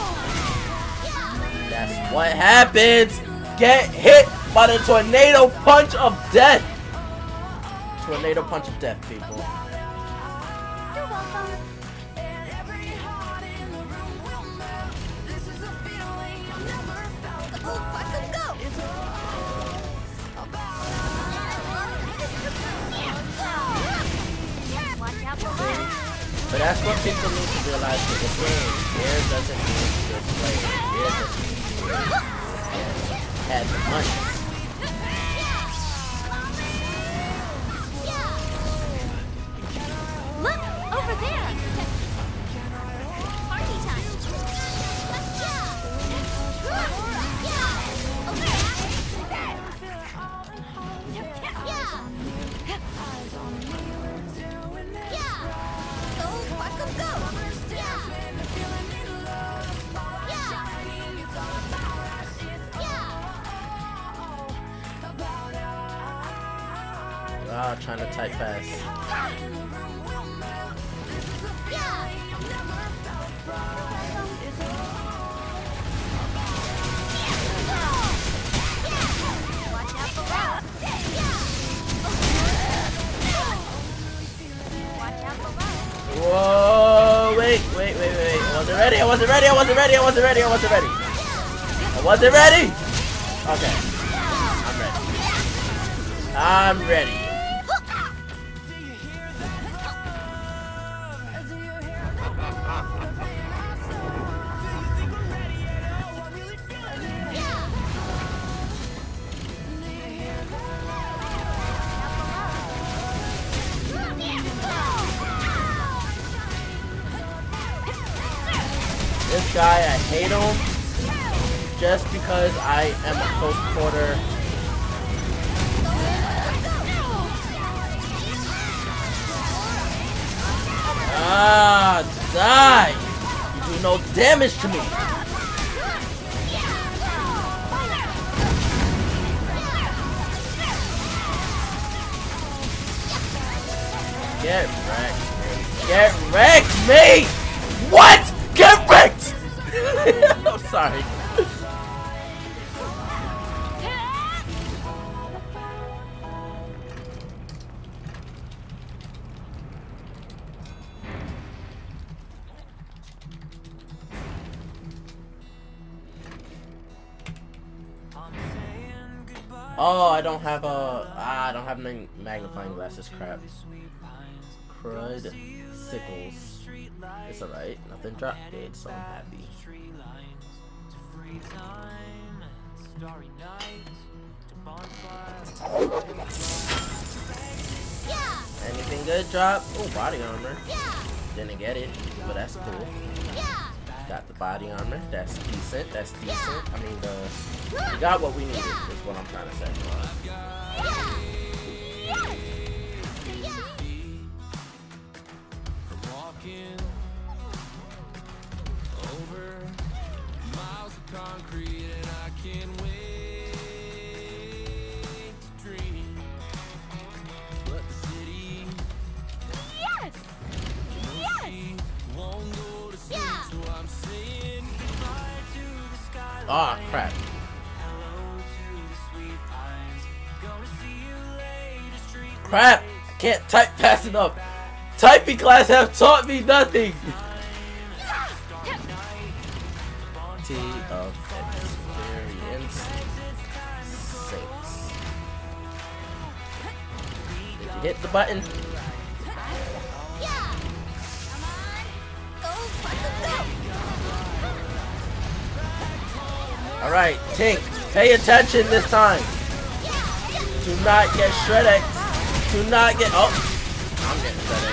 That's what happens. Get hit by the tornado punch of death. Tornado punch of death, people. You're welcome. But that's what people need to realize with the game. Fear doesn't mean you're playing. Fear just means you had the money. Look, over there. Party time. Ah, trying to type fast. Whoa, wait, wait, wait, wait. I wasn't ready, I wasn't ready, I wasn't ready, I wasn't ready, I wasn't ready. I wasn't ready! Okay. I'm ready. I'm ready. This guy, I hate him just because I am a close quarter. Ah, die! You do no damage to me. Get wrecked, me. Get wrecked, me! What? Get wrecked! I'm sorry. Oh, I don't have a. Ah, I don't have mag magnifying glasses. Crap. Crud. Sickles. It's alright. Nothing dropped good, so I'm happy. Anything good drop? Oh, body armor. Didn't get it, but that's cool. Got the body armor. That's decent. That's decent. I mean, the we got what we needed. Is what I'm trying to say. Over miles of concrete, and I can't wait to dream. But the city, Yes! Yes! won't go to sleep, Yeah! so I'm saying goodbye to the skyline. Oh crap. Hello to the sweet pines. Gonna see you later, street. Crap! I can't type fast enough. Typing class have taught me nothing. T of experience six. Did you hit the button? Alright, Tink, pay attention this time. Do not get shredded. Do not get. Oh, I'm getting shredded.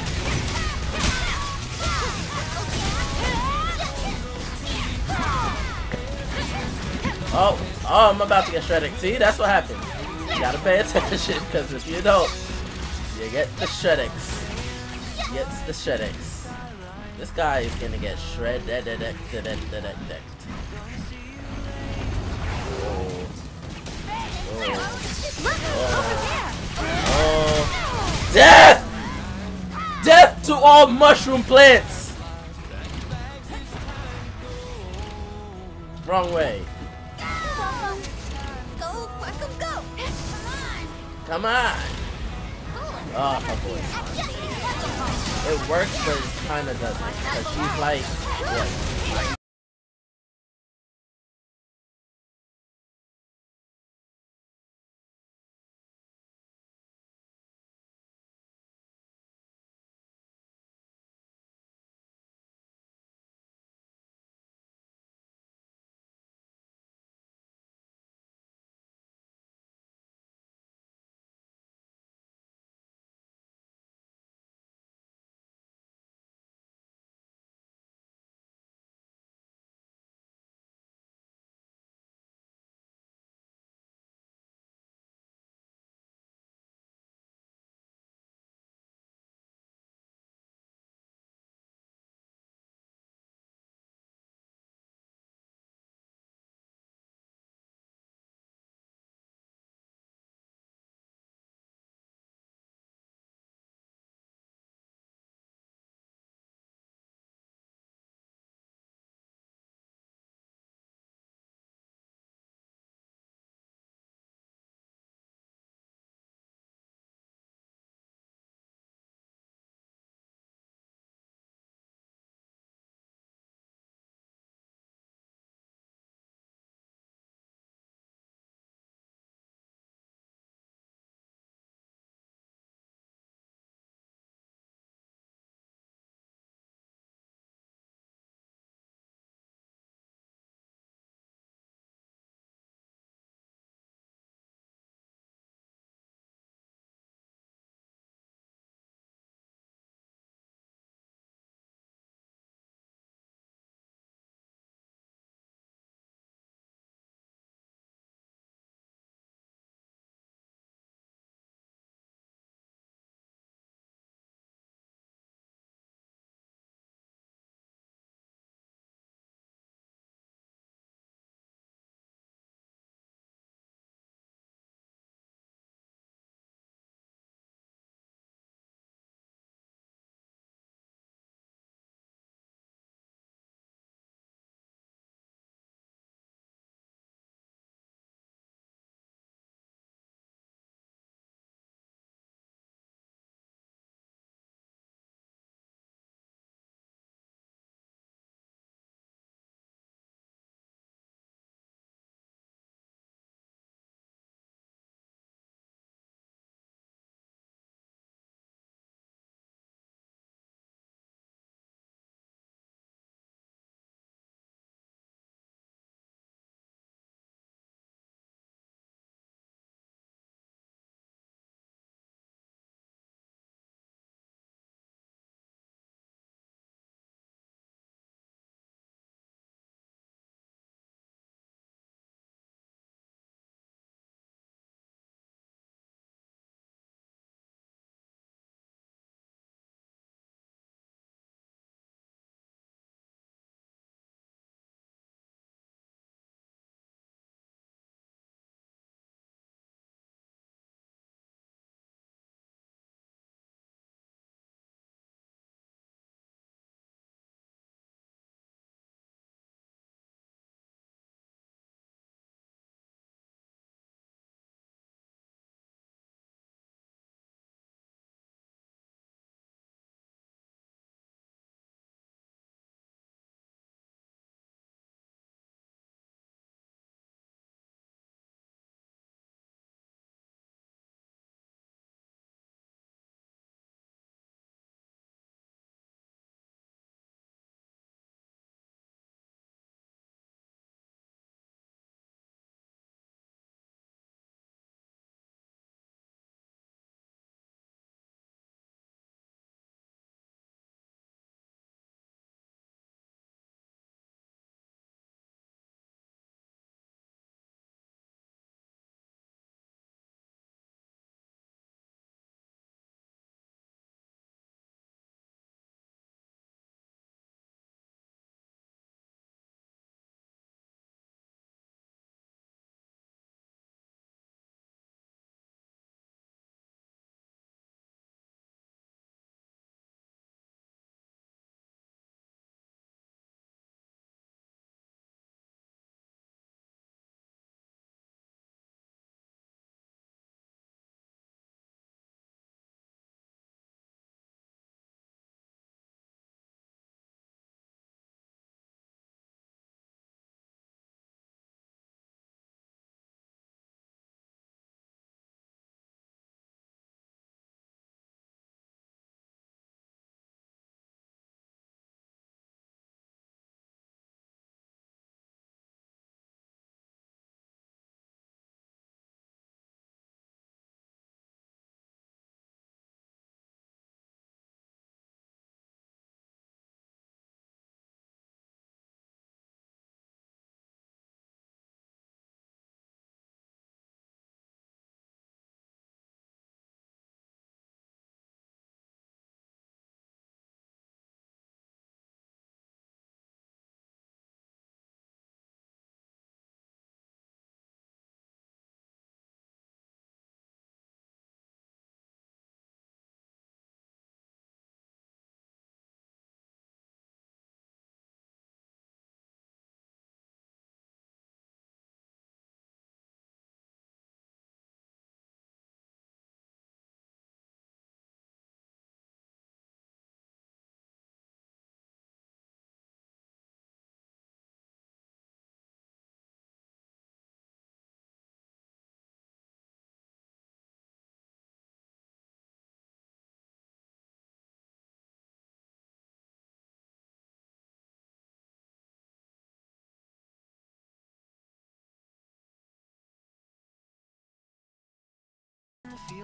Oh, oh, I'm about to get shredded. See, that's what happens. You gotta pay attention, because if you don't, you get the shreddings. Gets the shreddings. This guy is gonna get shredded. Oh. Oh. Look, over there. Oh. Death! all mushroom plants. Wrong way. Go, Quackum, go! Come on. Oh, my boy. It works, but it kind of doesn't. Because she's like, what?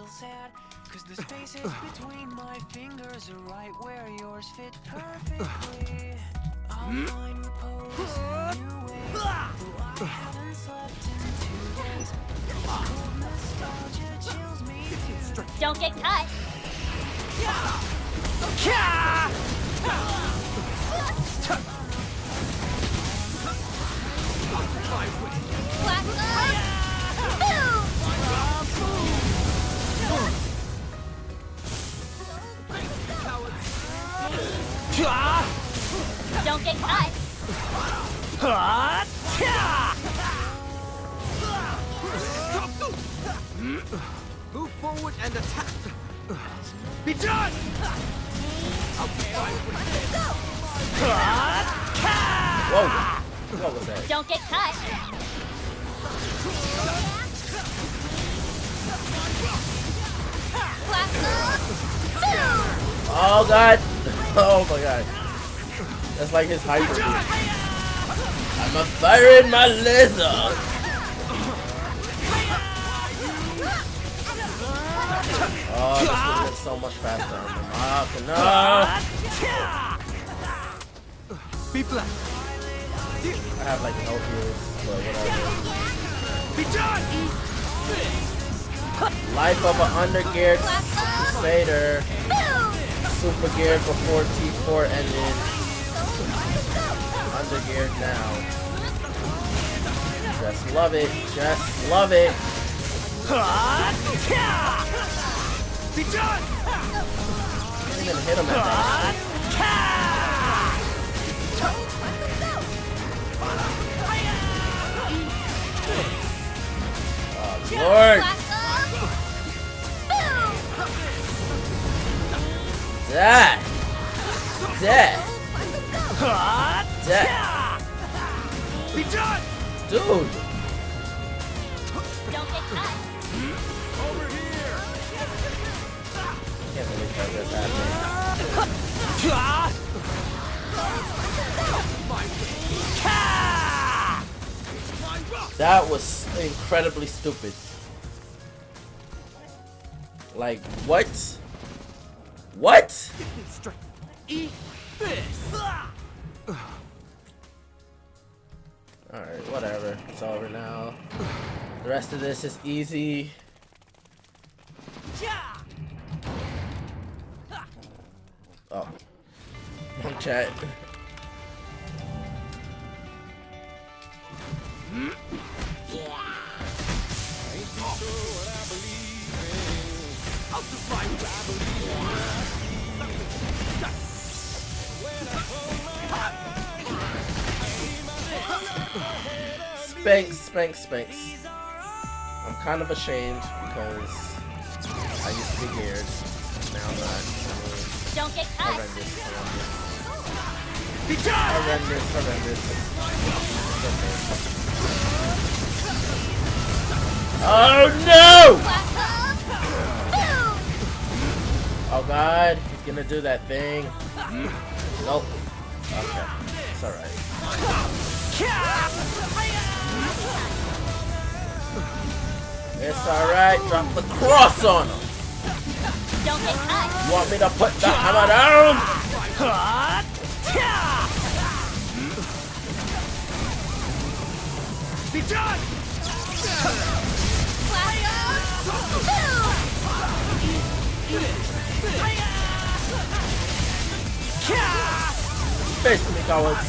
feel sad, cause the spaces between my fingers are right where yours fit perfectly. I'll find repose in a new way, though I haven't slept in two days. Cold nostalgia chills me too. Don't get cut. Black Boom! Don't get cut. Move forward and attack. Be done. Whoa! What was that? Don't get cut. Black Boom! Oh god! Oh my god! That's like his hyper. I'm a firing my laser. Oh, this would have been so much faster. Oh, no! Be black. I have like no heals, but whatever. Be done. Life of an undergeared Crusader. Super geared before T four ended. Undergeared now. Just love it. Just love it. Be done. Can't even hit him at that. Oh Lord! That! That! That! Be done. Dude! Don't get cut. Over here. Can't believe that just happened. That was incredibly stupid. Like, what? What? Eat this. Alright, whatever. It's over now. The rest of this is easy. Oh. Wrong chat. Spanx, Spanx, Spanx. I'm kind of ashamed because I used to be weird. Now I'm not. I mean, Don't get cut. horrendous, horrendous. Horrendous, horrendous. Oh no! Oh god, he's gonna do that thing. Nope. Okay, it's alright. It's alright, drop the cross on him. Don't get cut. You want me to put the hammer down? Be done. Face me, cowards.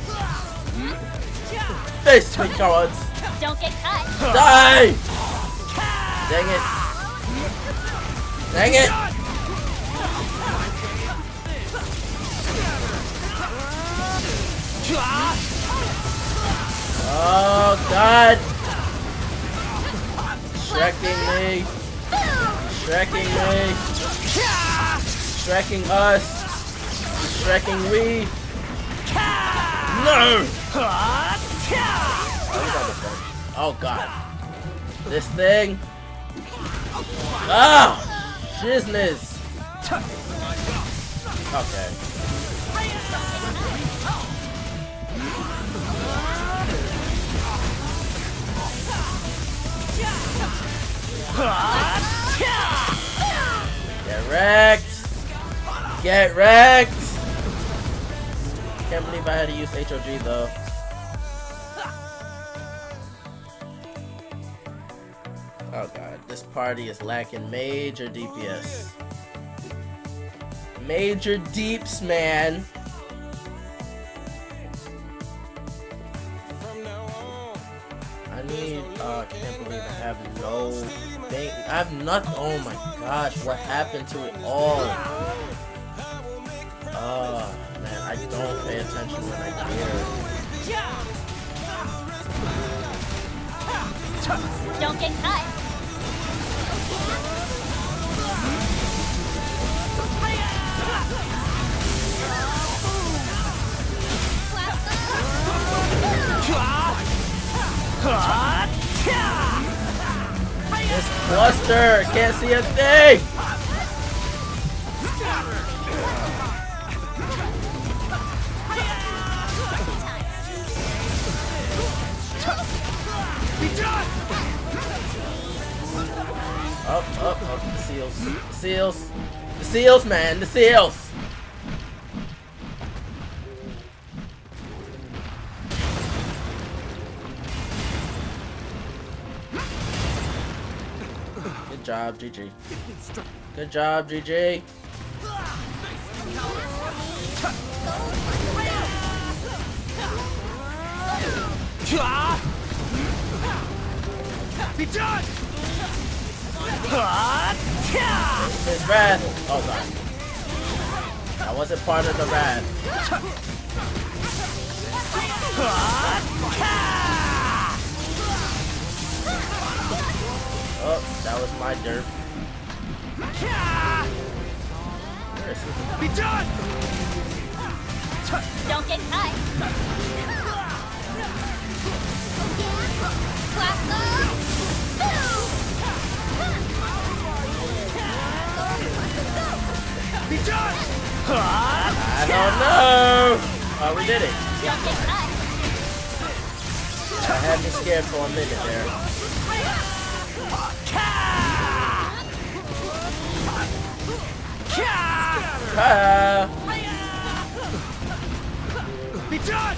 Face me, cowards. Don't get cut. Die! Dang it. Dang it! Oh god! Shrekking me! Shrekking me! Shrekking us! Shrekking we! No! Oh god. This thing! Ah! Shizness! Okay. wrecked. Get wrecked. Can't believe I had to use H O G though. Oh god, this party is lacking major D P S. Major deeps, man. I need, uh, I can't believe I have no thing. I have nothing. Oh my gosh, what happened to it all? Oh man, I don't pay attention when I hear. Don't get cut. This cluster can't see a thing. Up, up, up, the seals. The seals. The seals, man, the seals. Good job, G G. Good job, G G. Be done! His wrath. Oh god. I wasn't part of the wrath. Oh, that was my derp. Where is he? Be done! Don't get cut. Be done! I don't know. Oh, we did it. Don't get cut. I had me scared for a minute there. Ah. Be done!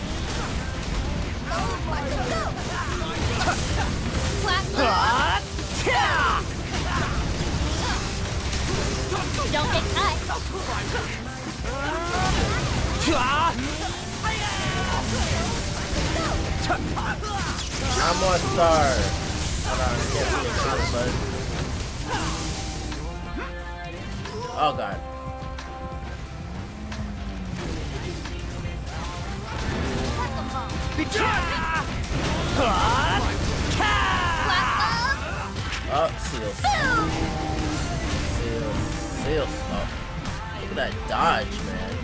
Don't get cut. I'm on star. Hold on, I can't see the shot button. Oh god. Be done! Oh, seals. Seals. Seals. Oh. Look at that dodge, man.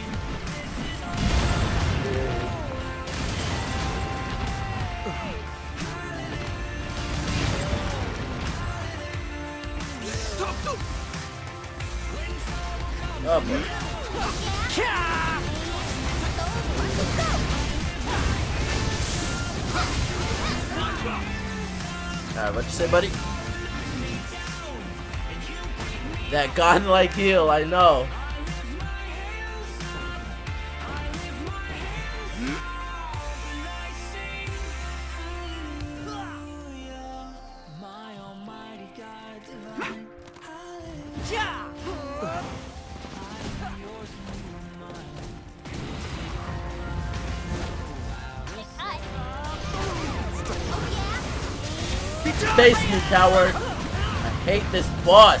Oh boy. Alright, what you say, buddy? That godlike heal, I know. Face me, coward. I hate this boss.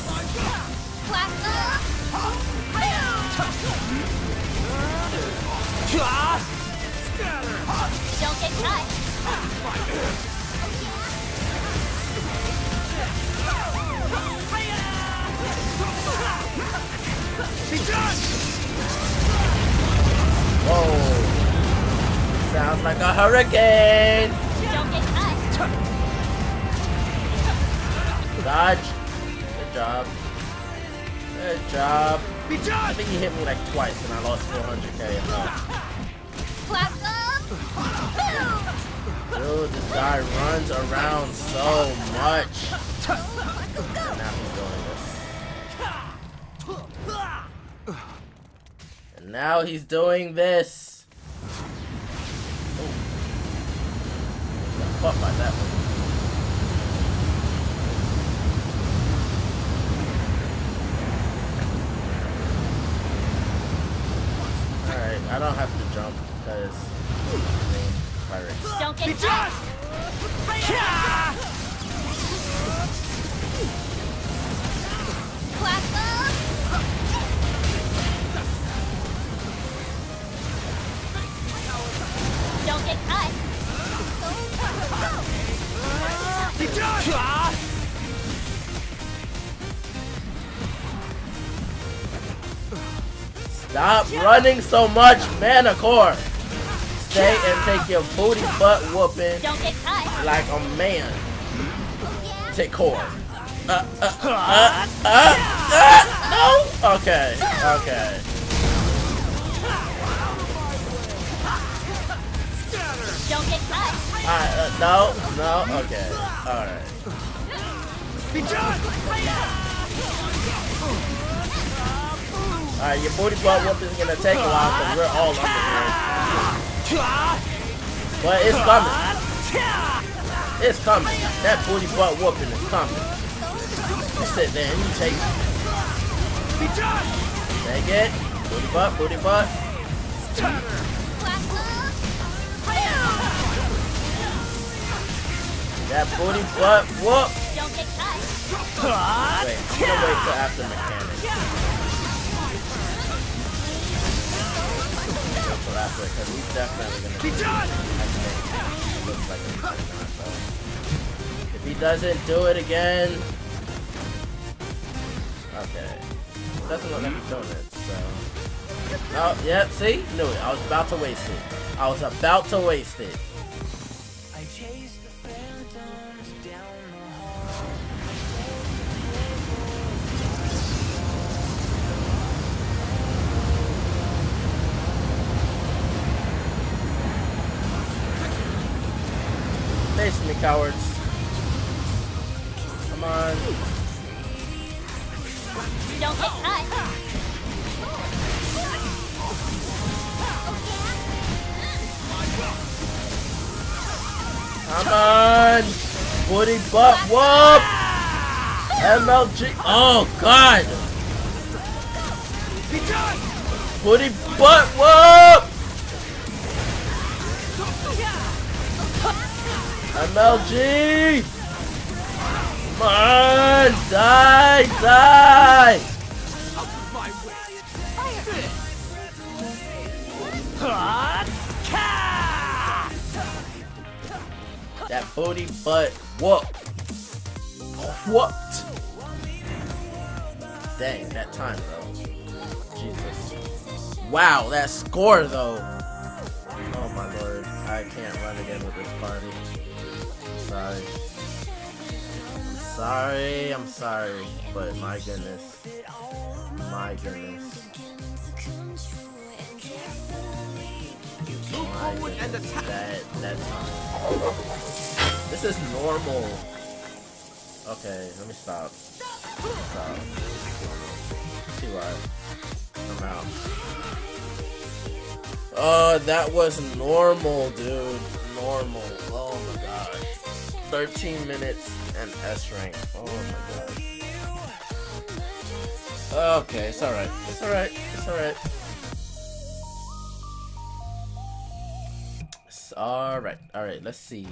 Don't get cut. Whoa. Sounds like a hurricane. Don't get cut. Dodge. Good job. Good job. I think he hit me like twice and I lost four hundred K. Dude, this guy runs around so much. And now he's doing this. And now he's doing this. Oh. Got caught by that one. Alright, I don't have to jump because I mean, pirates. Don't get caught! Don't get cut! Stop running so much, Manticore! Stay and take your booty butt whooping Don't get cut! like a man. Take core. Uh, uh, uh, uh, uh, no? Okay, okay. Don't get cut! Alright, uh, no, no, okay. Alright. Alright, your booty butt whooping is gonna take a while because we're all under here. But it's coming. It's coming. That booty butt whooping is coming. You sit there and you take it. Take it. Booty butt, booty butt. That booty butt whoop. Don't get cut! Wait, I'm gonna wait till after mechanics. Wait till after, because he's definitely gonna be done. Looks like he's not, so. If he doesn't do it again, okay. Doesn't look like he's doing it, so. Oh, yep, see? Knew it. I was about to waste it. I was about to waste it. I chase the phantoms down the hall. Face me, cowards. Come on. Don't get cut! Come on! Booty butt whoop! M L G. Oh god! Booty butt whoop! M L G! Come on! Die! Die! That booty butt whoop. Whooped. Dang, that time though. Jesus. Wow, that score though. Oh my lord. I can't run again with this party. Sorry. I'm sorry, I'm sorry. But my goodness. My goodness. My goodness. That, that time. This is normal. Okay, let me stop. Stop. See what? I'm out. Oh, that was normal, dude. Normal. Oh my god. thirteen minutes and S rank. Oh my god. Okay, it's alright. It's alright. It's alright. It's alright. Alright, let's see.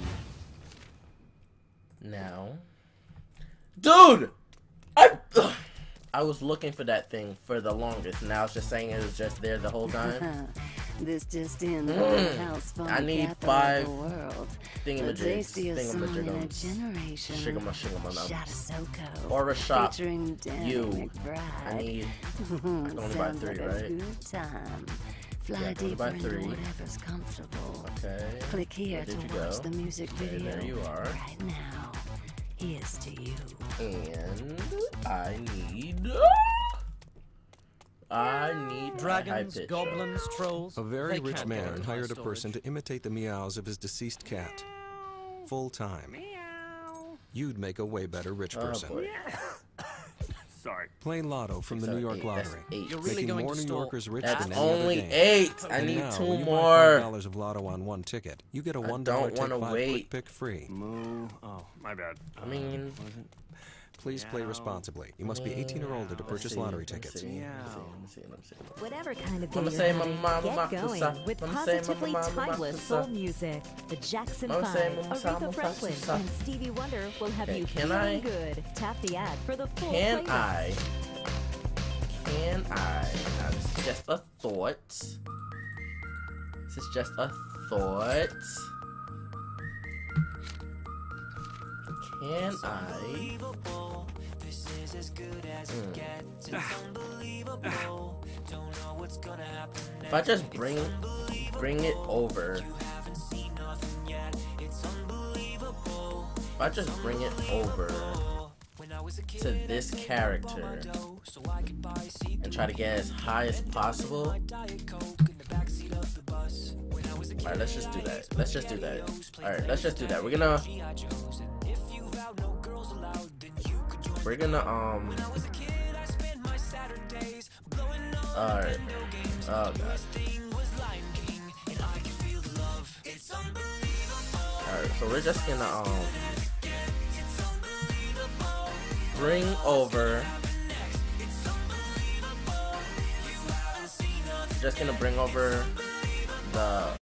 Now. Dude! I ugh, I was looking for that thing for the longest. Now it's just saying it was just there the whole time. This just in, Mm. house fun I need capital five of the world. The thingamajigs. tastiest song in a Thingamajigums. generation. Shigama shigama no. Shot of Soko. Or a shop. Featuring Danny You. McBride. I need. I can only buy Sounds three, like a right? good time. Fly Yeah, I can only deeper buy into three. whatever's comfortable. Okay. Click here Where to did you watch go? the music Okay, video. there you are. Right now. Here's to you. And I need. I need Dragons, my high pitch, goblins, trolls. A very they rich can't man learn hired a my person to storage. imitate the meows of his deceased cat. Full time. You'd make a way better rich Oh, person. boy. Sorry. Play Lotto from the Six, New seven, York eight. That's Lottery. eight. You're really Making going more to New stall- Yorkers rich That's than any only other game. eight. I And need now, two when you buy more. five dollars of Lotto on one ticket, you get a I one dollar don't take wanna five wait. quick pick free. Moo. Oh, my bad. I mean, Please play Meow. responsibly. You must be eighteen or older to let's purchase see, lottery let me tickets. see, let me see, let me see, let me see. Whatever kind of day Mama you're say, having, mama, mama, get going mama, with mama say, positively mama, mama, timeless mama. soul music. The Jackson Mama say, Five, mama, mama, Aretha Franklin, mama. and Stevie Wonder will have Okay, you can feeling I- good. Tap the ad for the full Can playlist. I? Can I? Now, this is just a thought. This is just a thought. Can I? This is as good as it gets. It's unbelievable. Don't know what's gonna happen. If I just bring bring it over, Haven't seen nothing yet. It's unbelievable. if I just bring it over When I was a kid, to this character so I could buy a seat and try to get as high as possible. Diet Coke in the backseat of the bus. When I was a kid, Alright, let's just do that. Let's just do that. Alright, let's just do that. We're gonna I chose. And if you have no girls allowed, then you could join. we're gonna um When I was a kid, I spent my Saturdays blowing up alright. video games. Oh god. Thing was Lion King, and I could feel the love. It's unbelievable. Alright, so we're just gonna um bring over just gonna bring over the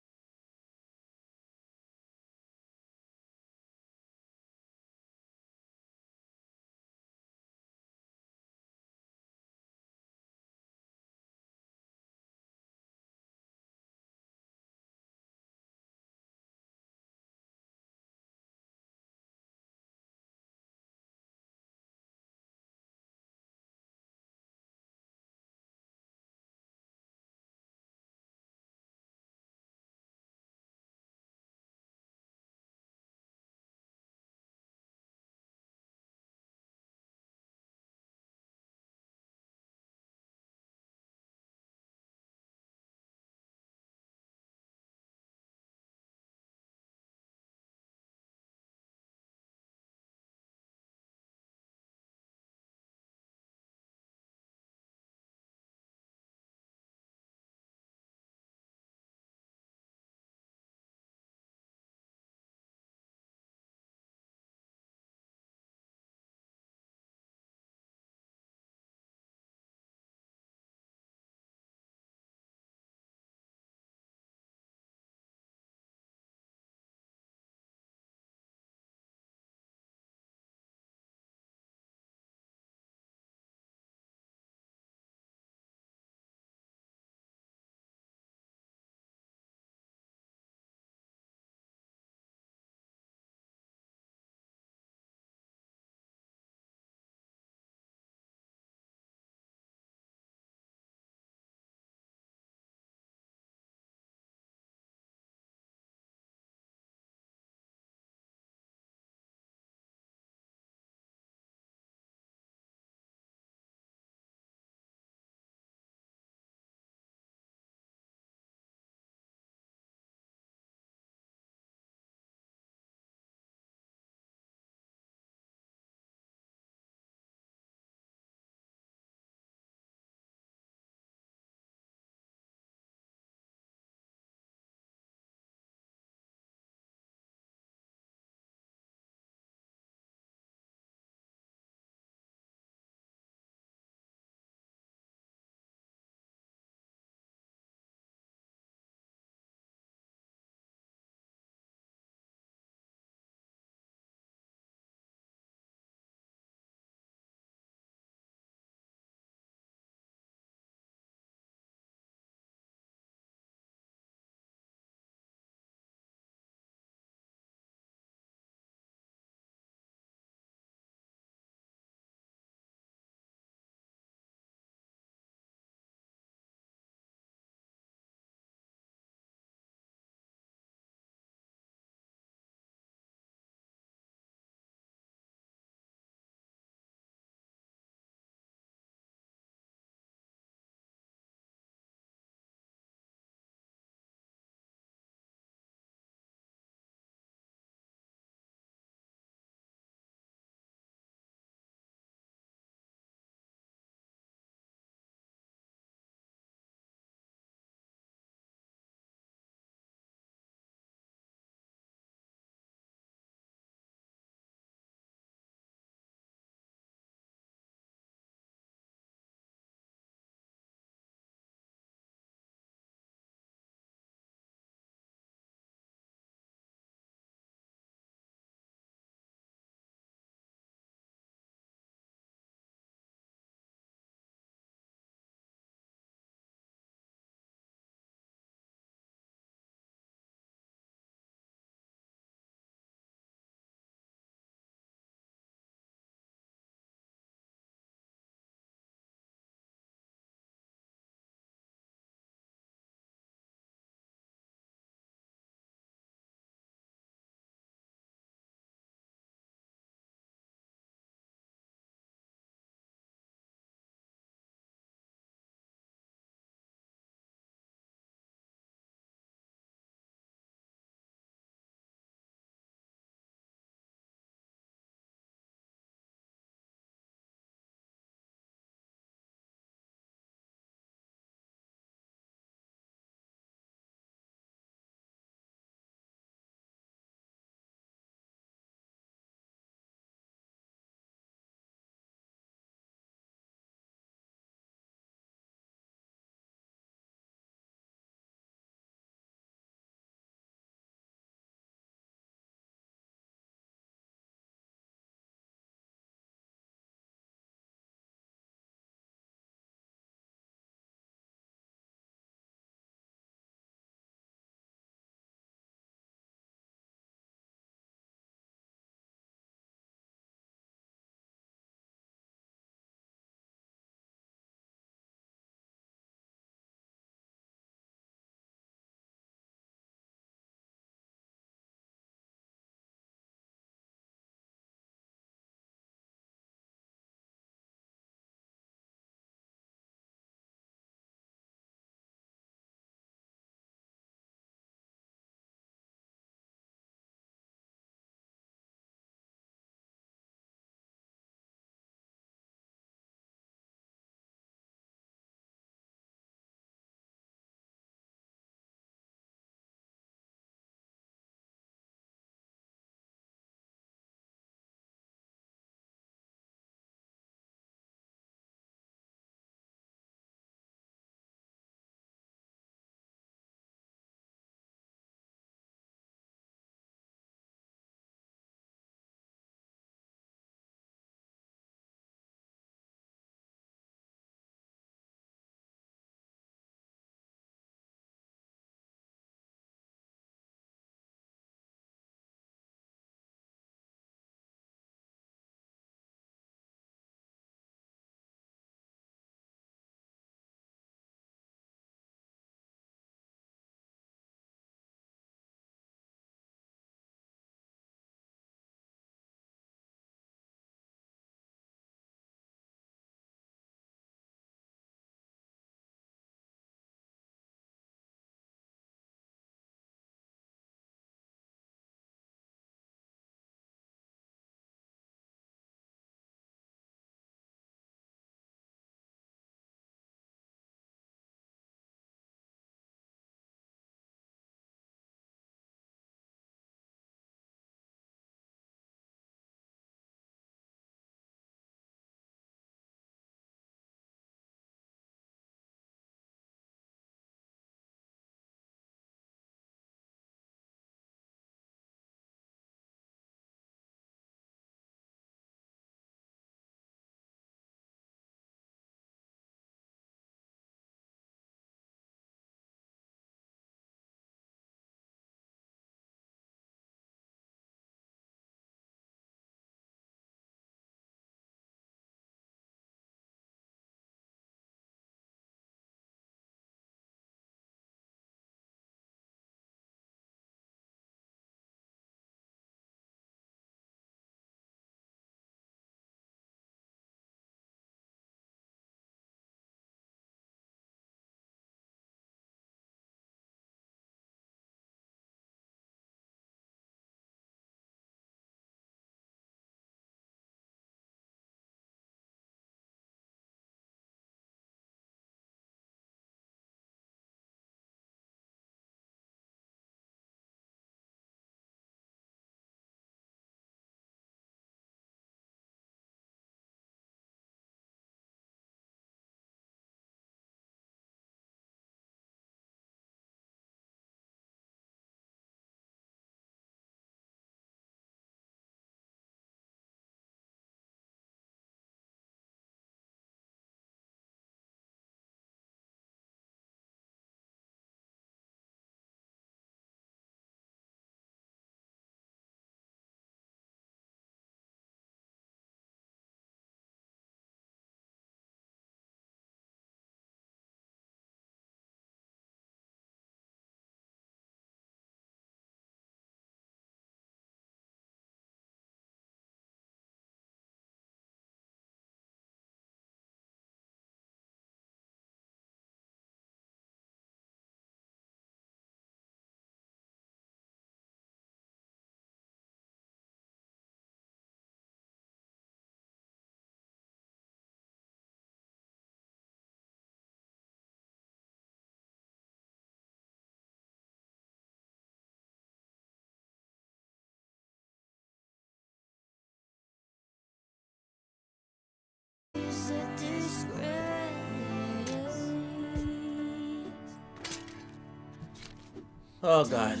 Oh god.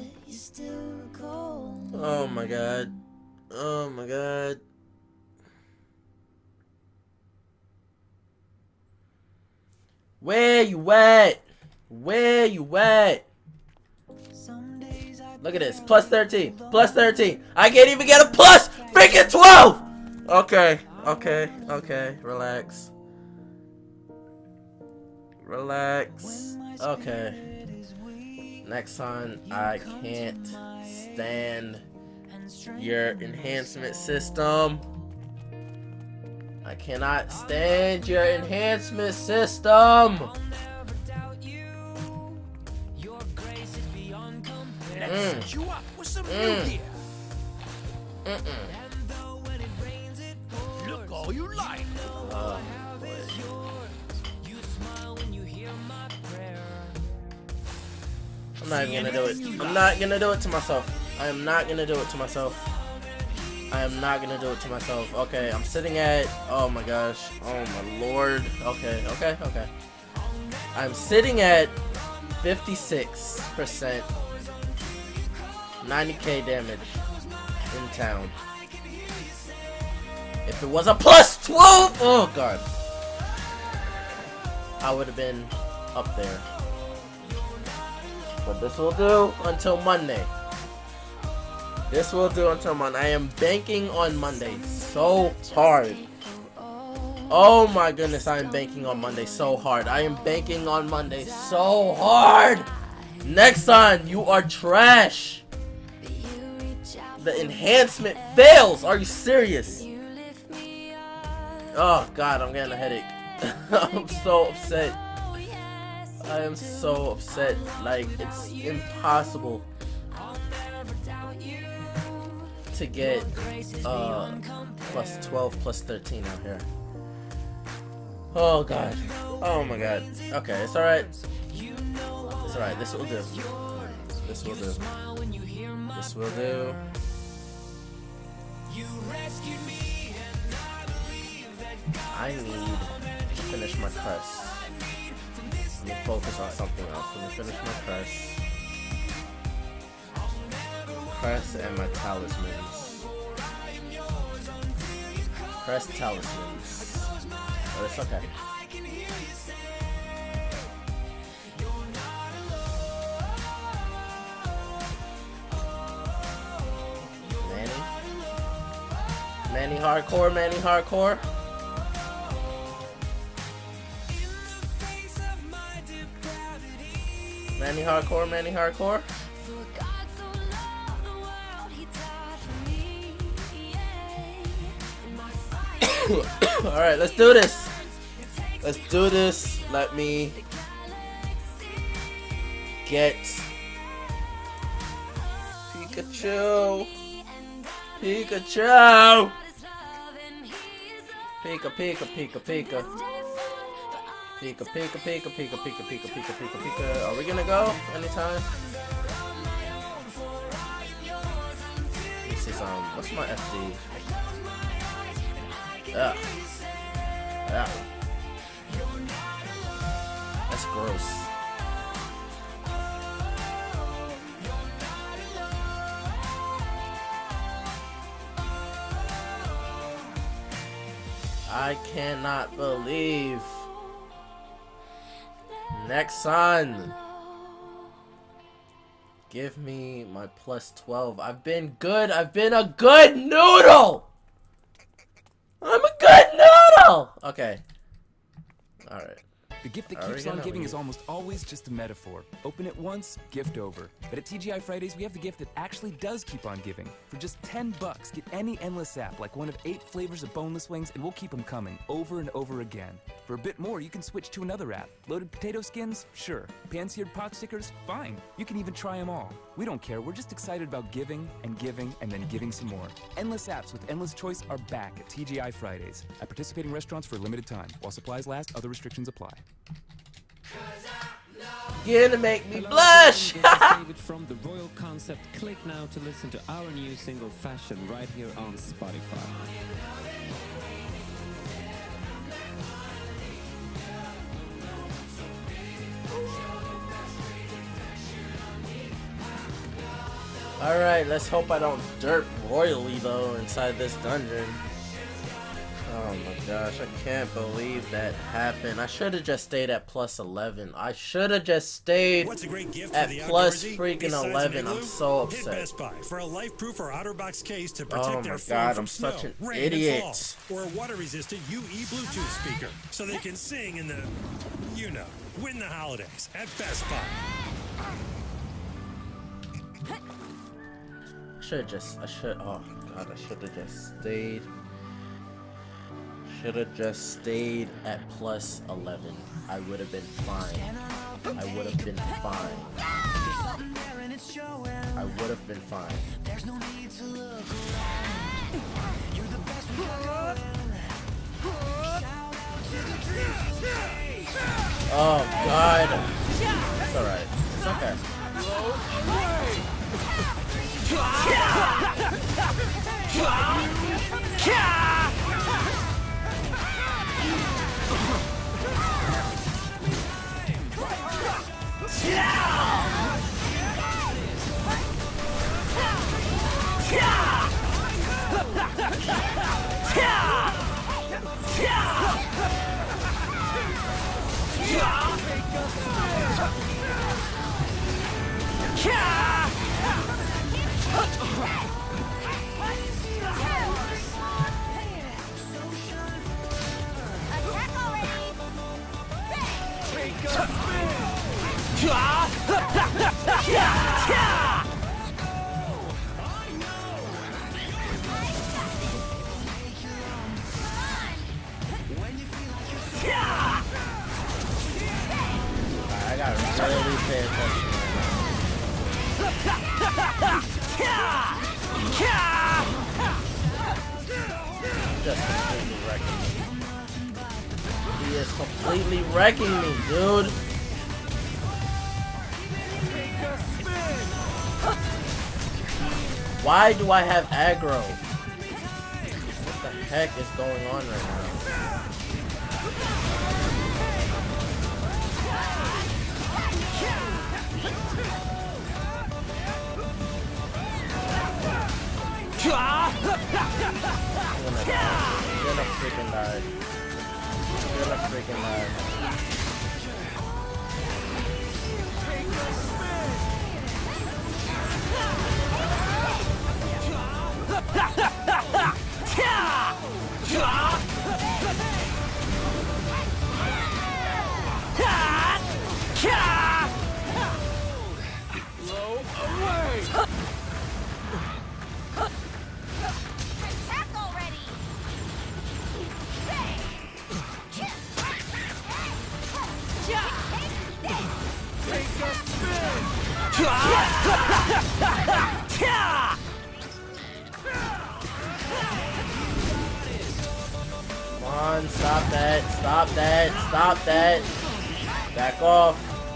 Oh my god. Oh my god. Where you at? Where you at? Look at this. Plus thirteen. Plus thirteen. I can't even get a plus freaking twelve! Okay. Okay. Okay. Relax. Relax. Okay. Next time, I can't stand your enhancement system. I cannot stand your enhancement system. Mm. Mm. Mm-mm. Look all you like. Uh, I'm not even gonna do it. I'm not gonna do it to myself. I am not gonna do it to myself. I am not gonna do it to myself. Okay, I'm sitting at, oh my gosh, oh my lord. Okay, okay, okay. I'm sitting at fifty-six percent, ninety K damage in town. If it was a plus twelve, oh god, I would have been up there. But this will do until Monday. This will do until Monday. I am banking on Monday so hard. Oh my goodness, I am banking on Monday so hard. I am banking on Monday so hard. Nexon, you are trash. The enhancement fails. Are you serious? Oh god, I'm getting a headache. I'm so upset. I am so upset. Like, it's impossible to get uh, plus twelve, plus thirteen out here. Oh god. Oh my god. Okay, it's alright. It's alright. This will do. This will do. This will do. I need to finish my press. Let me focus on something else. Let me finish my press. Press and my talismans. Press talismans. But it's okay. Manny? Manny hardcore, Manny hardcore. Manny hardcore, Manny hardcore. Alright, let's do this. Let's do this. Let me get Pikachu. Pikachu. Pika, Pika, Pika, Pika. Pika, Pika, Pika, Pika, Pika, Pika, Pika, Pika, Pika. Are we gonna go anytime? This is, um, what's my F D? Ugh. Ugh. That's gross. I cannot believe Nexon. Give me my plus twelve. I've been good. I've been a good noodle. I'm a good noodle. Okay. All right. The gift that keeps on giving is almost always just a metaphor. Open it once, gift over. But at T G I Fridays, we have the gift that actually does keep on giving. For just ten bucks, get any Endless app, like one of eight flavors of boneless wings, and we'll keep them coming over and over again. For a bit more, you can switch to another app. Loaded potato skins? Sure. Pan-seared pot stickers? Fine. You can even try them all. We don't care. We're just excited about giving and giving and then giving some more. Endless apps with endless choice are back at T G I Fridays. At participating restaurants for a limited time. While supplies last, other restrictions apply. You're gonna make me blush! This is David from the Royal Concept. Click now to listen to our new single Fashion right here on Spotify. Alright, let's hope I don't dirt royally though inside this dungeon. Oh my gosh, I can't believe that happened. I should have just stayed at plus eleven. I should have just stayed at plus freaking eleven. I'm so Hit upset. Best Buy for a life-proof or OtterBox case to protect Oh their my phone god, from I'm snow, such an rain, idiot. and fall, or a water-resistant U E Bluetooth speaker so they can sing in the, you know, win the holidays at Best Buy. Should have just, I should, oh god, I should have just stayed. Should have just stayed at plus eleven. I would have been fine. I would have been fine. I would have been fine. There's no need to look around. You're the best we got going. Shout out to the dream. Oh god. It's alright. It's okay. I gotta really pay attention. Just completely wrecking me. He is completely wrecking me, dude. Why do I have aggro? What the heck is going on right now? You're gonna die. You're gonna freaking die. You're gonna freaking die. Come on, stop that, stop that, stop that. Back off.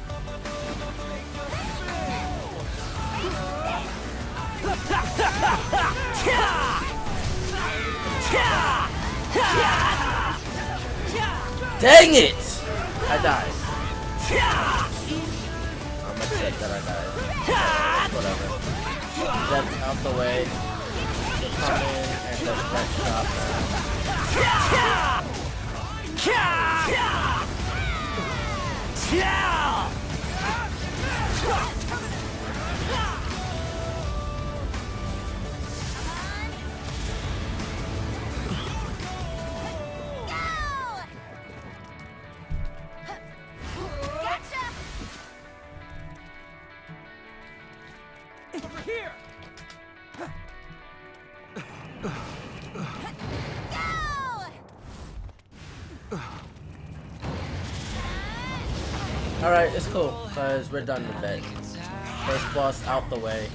Dang it! I died. I'm upset that I died. Whatever. That's out the way. Just come in and just that shot Over here! Alright, it's cool, because we're done with that. First boss out the way.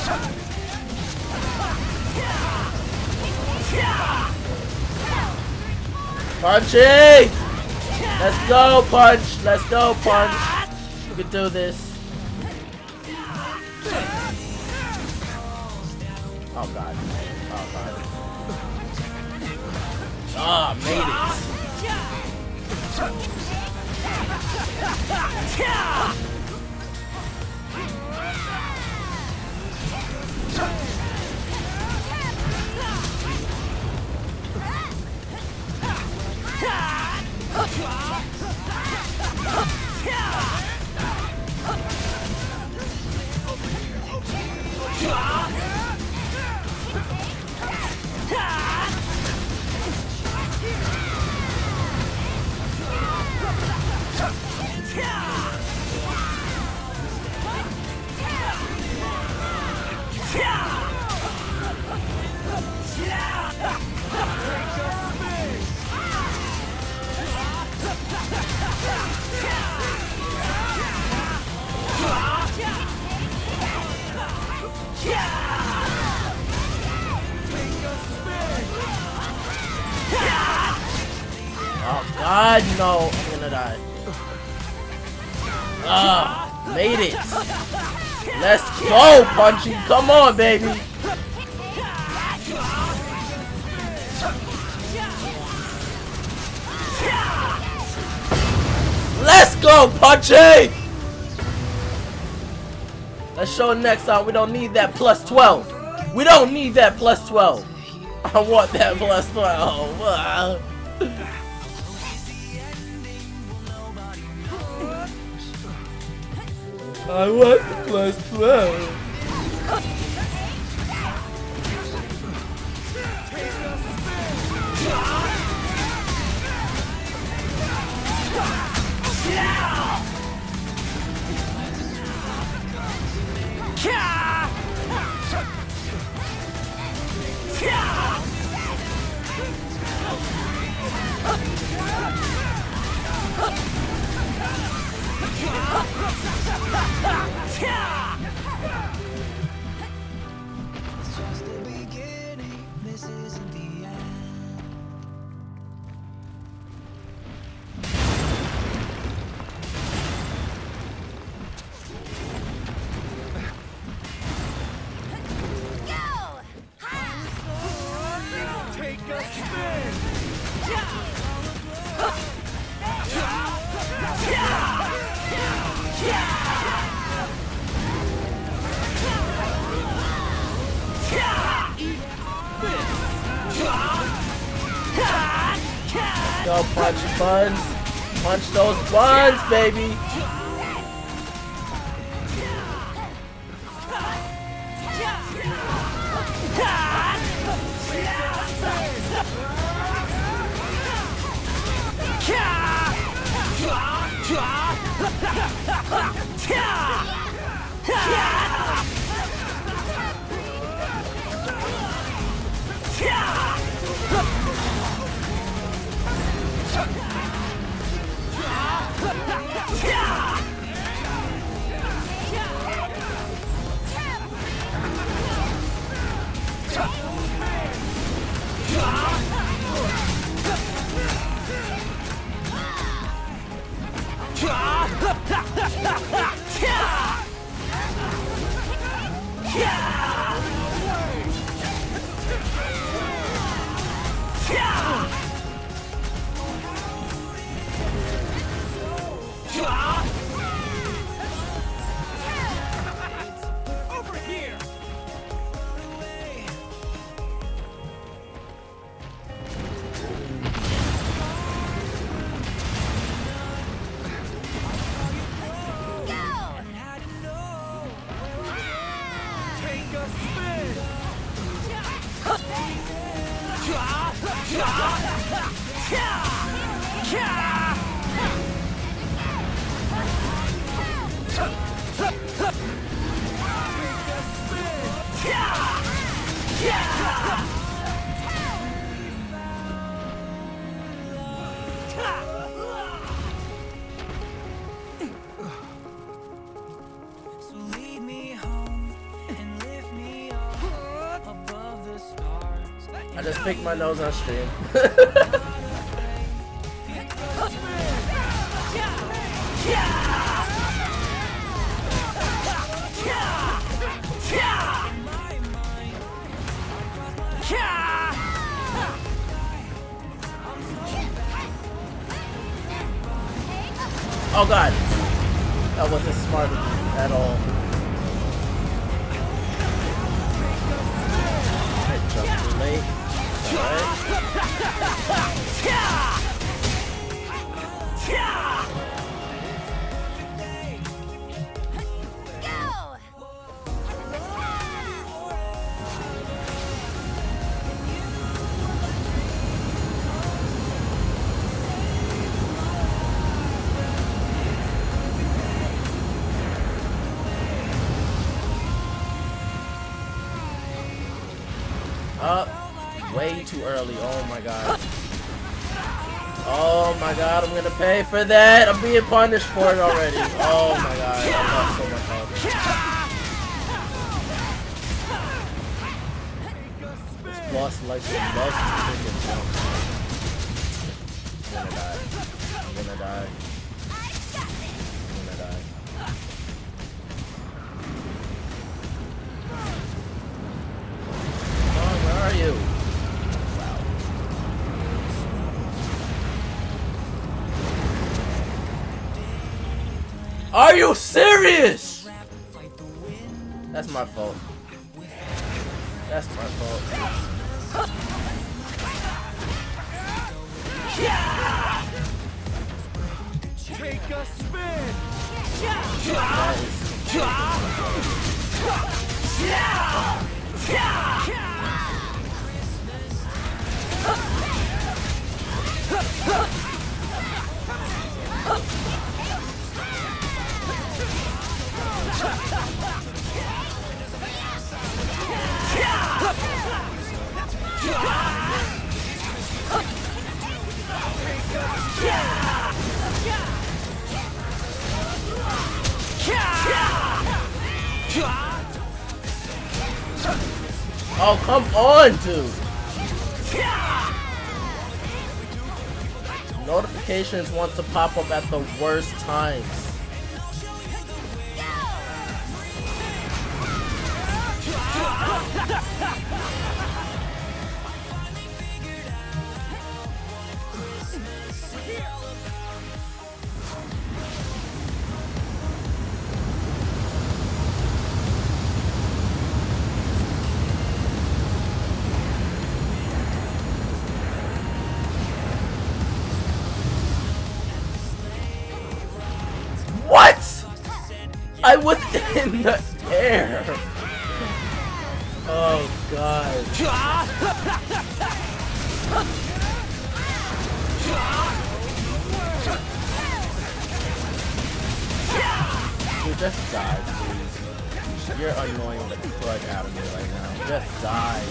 Punchy! Let's go, Punch! Let's go, Punch! We can do this. Oh god. Oh god. Ah, oh, made Oh god, no, I'm gonna die. Ah, made it. Let's go, Punchy. Come on, baby. Let's go, Punchy. Let's show next time. We don't need that plus twelve. We don't need that plus twelve. I want that plus twelve. Uh. I want the plus twelve. It's just the beginning. This isn't the end. Take a spin! Go punch buns. Punch those buns, baby. Over here! Take a spin! So lead me home and lift me I just picked my nose on stream. Oh god, that wasn't smart at all. I jumped too late. Alright. Up, way too early. Oh my god. Oh my god, I'm gonna pay for that. I'm being punished for it already. Oh my god, I lost so much health. This boss likes to love to freaking jump. I'm gonna die. I'm gonna die. I'm gonna die. Where are you? Wow. Are you serious? That's my fault. That's my fault. Take a spin. Oh, come on, dude. Notifications want to pop up at the worst times. What? I was in the air. Oh god. Dude, just die, please. You're annoying the crud out of me right now. Just die.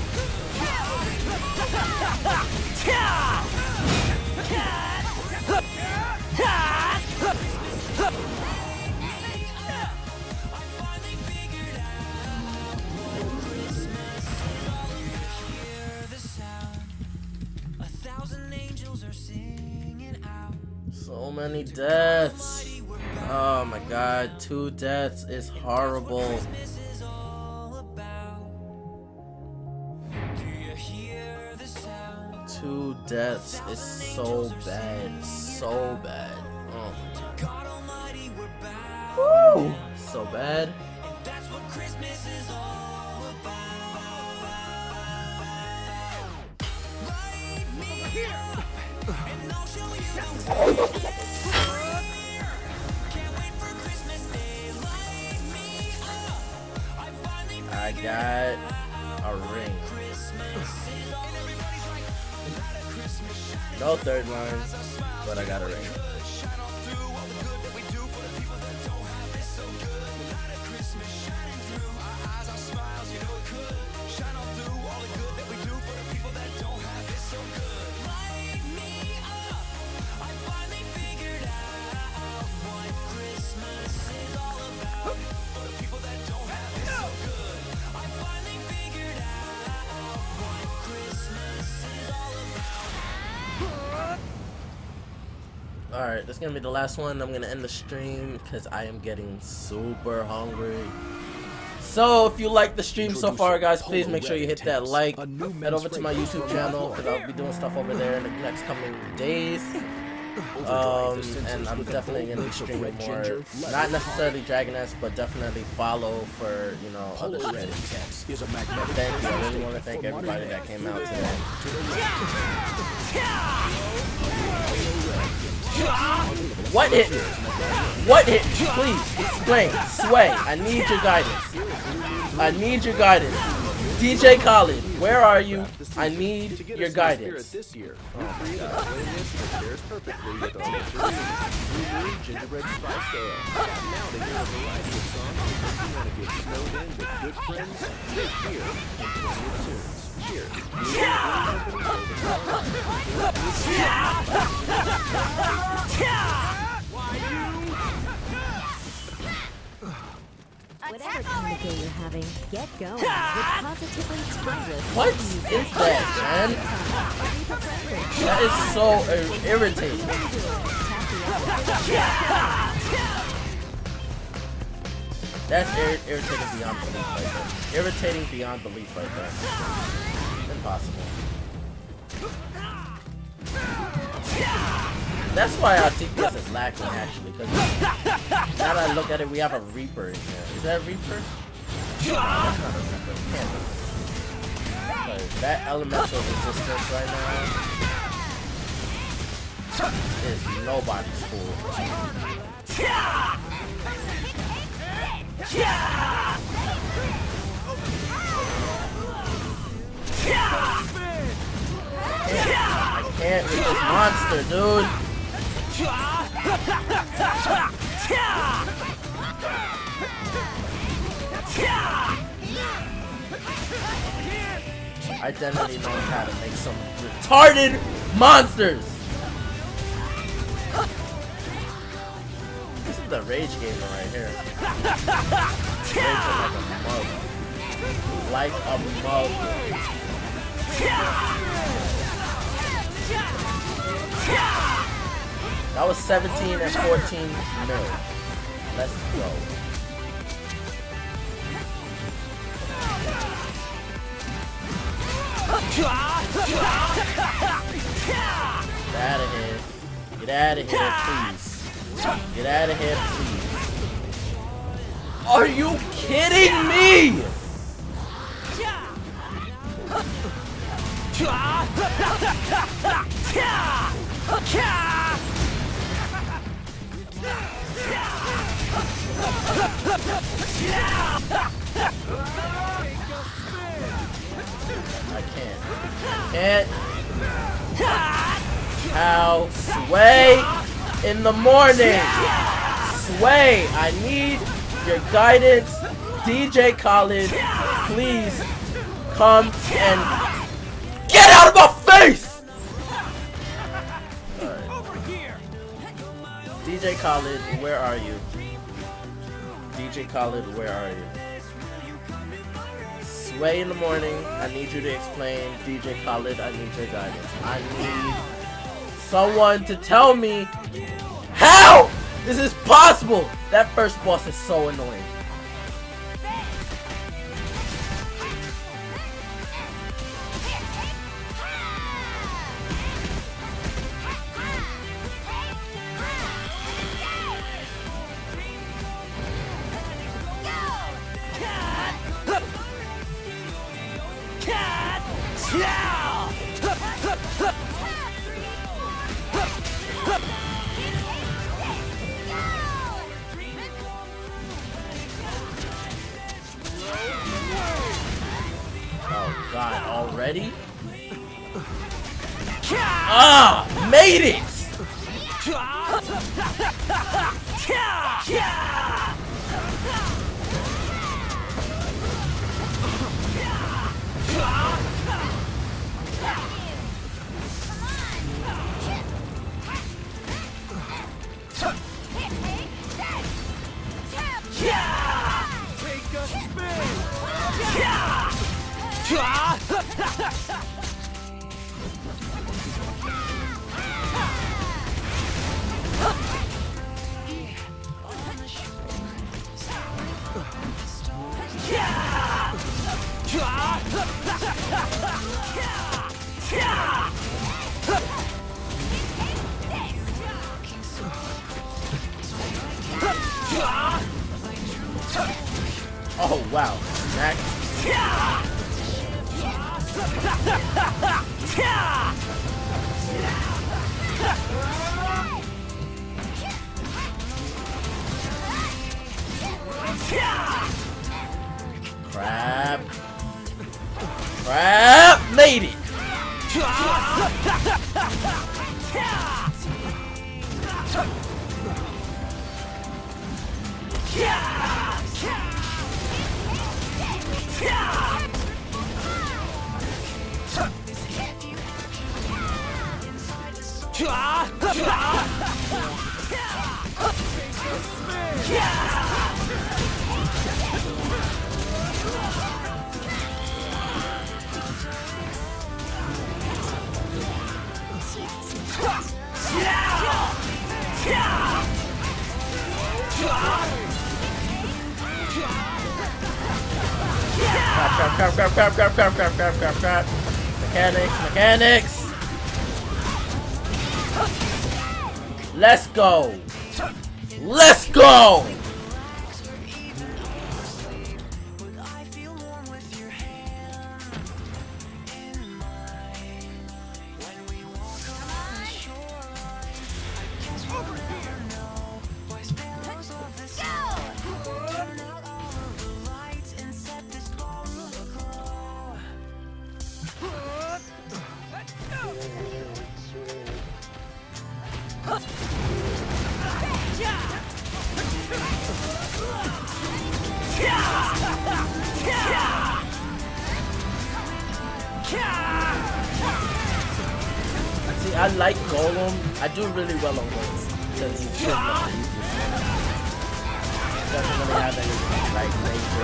So many deaths. Oh my god, two deaths is horrible. Two deaths is so bad, so bad. Oh my god. Woo! So bad. I got a ring. No third line, but I got a ring. Alright, that's gonna be the last one. I'm gonna end the stream because I am getting super hungry. So if you like the stream so far, guys, please make sure you hit that like. Head over to my YouTube channel because I'll be doing stuff over there in the next coming days. Um, and I'm definitely gonna be streaming more, not necessarily Dragon Nest, but definitely follow for, you know, other streams. Thank you. I really want to thank everybody that came out today. What hit? What hit? Please explain. Sway, I need your guidance. I need your guidance. D J Khaled, where are you? I need your guidance. This year, new created a playlist that pairs perfectly with our Blueberry Gingerbread Spice Ale. Now to hear a variety of songs if you want to get snowed in with good friends, good beer, and plenty of tunes. Cheers. Whatever kind of day you're having, get going with Positively Timeless. What is that, man? That is so ir irritating. That's ir irritating beyond belief right there. Irritating beyond belief right there. Impossible. That's why our T P S is lacking, actually, because now that I look at it, we have a Reaper in here. Is that a Reaper? No, that's not a Reaper. It can't be. But that elemental resistance right now is nobody's fool. I can't with this monster, dude. I definitely know how to make some retarded monsters. This is the rage gamer right here. Raging like a mug. Like a mug. That was seventeen and fourteen mil. Let's go. Get out of here. Get out of here, please. Get out of here, please. Are you kidding me? I can't. Can't. How? Sway in the morning. Sway, I need your guidance. D J Khaled, please come and get out of my face! Right. D J Khaled, where are you? D J Khaled, where are you? Sway in the morning, I need you to explain. D J Khaled, I need your guidance. I need someone to tell me how this is possible. That first boss is so annoying. Oh god, already? Ah! Made it! Take a spin! Oh wow, Max. Crap. Crap made it. Crap, crap, crap, crap, crap, crap, crap, crap, crap, crap. Mechanics, mechanics. Let's go. Let's go. See, I like Golem. I do really well on Golem because he's good. Doesn't really have any like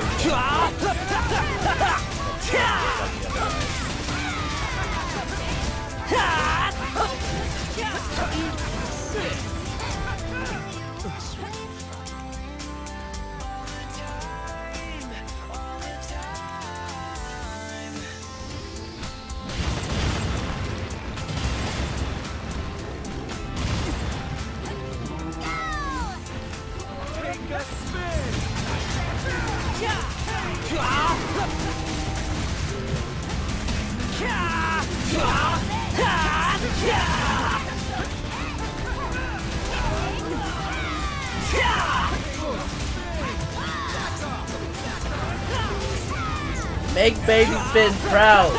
Make Baby Finn proud.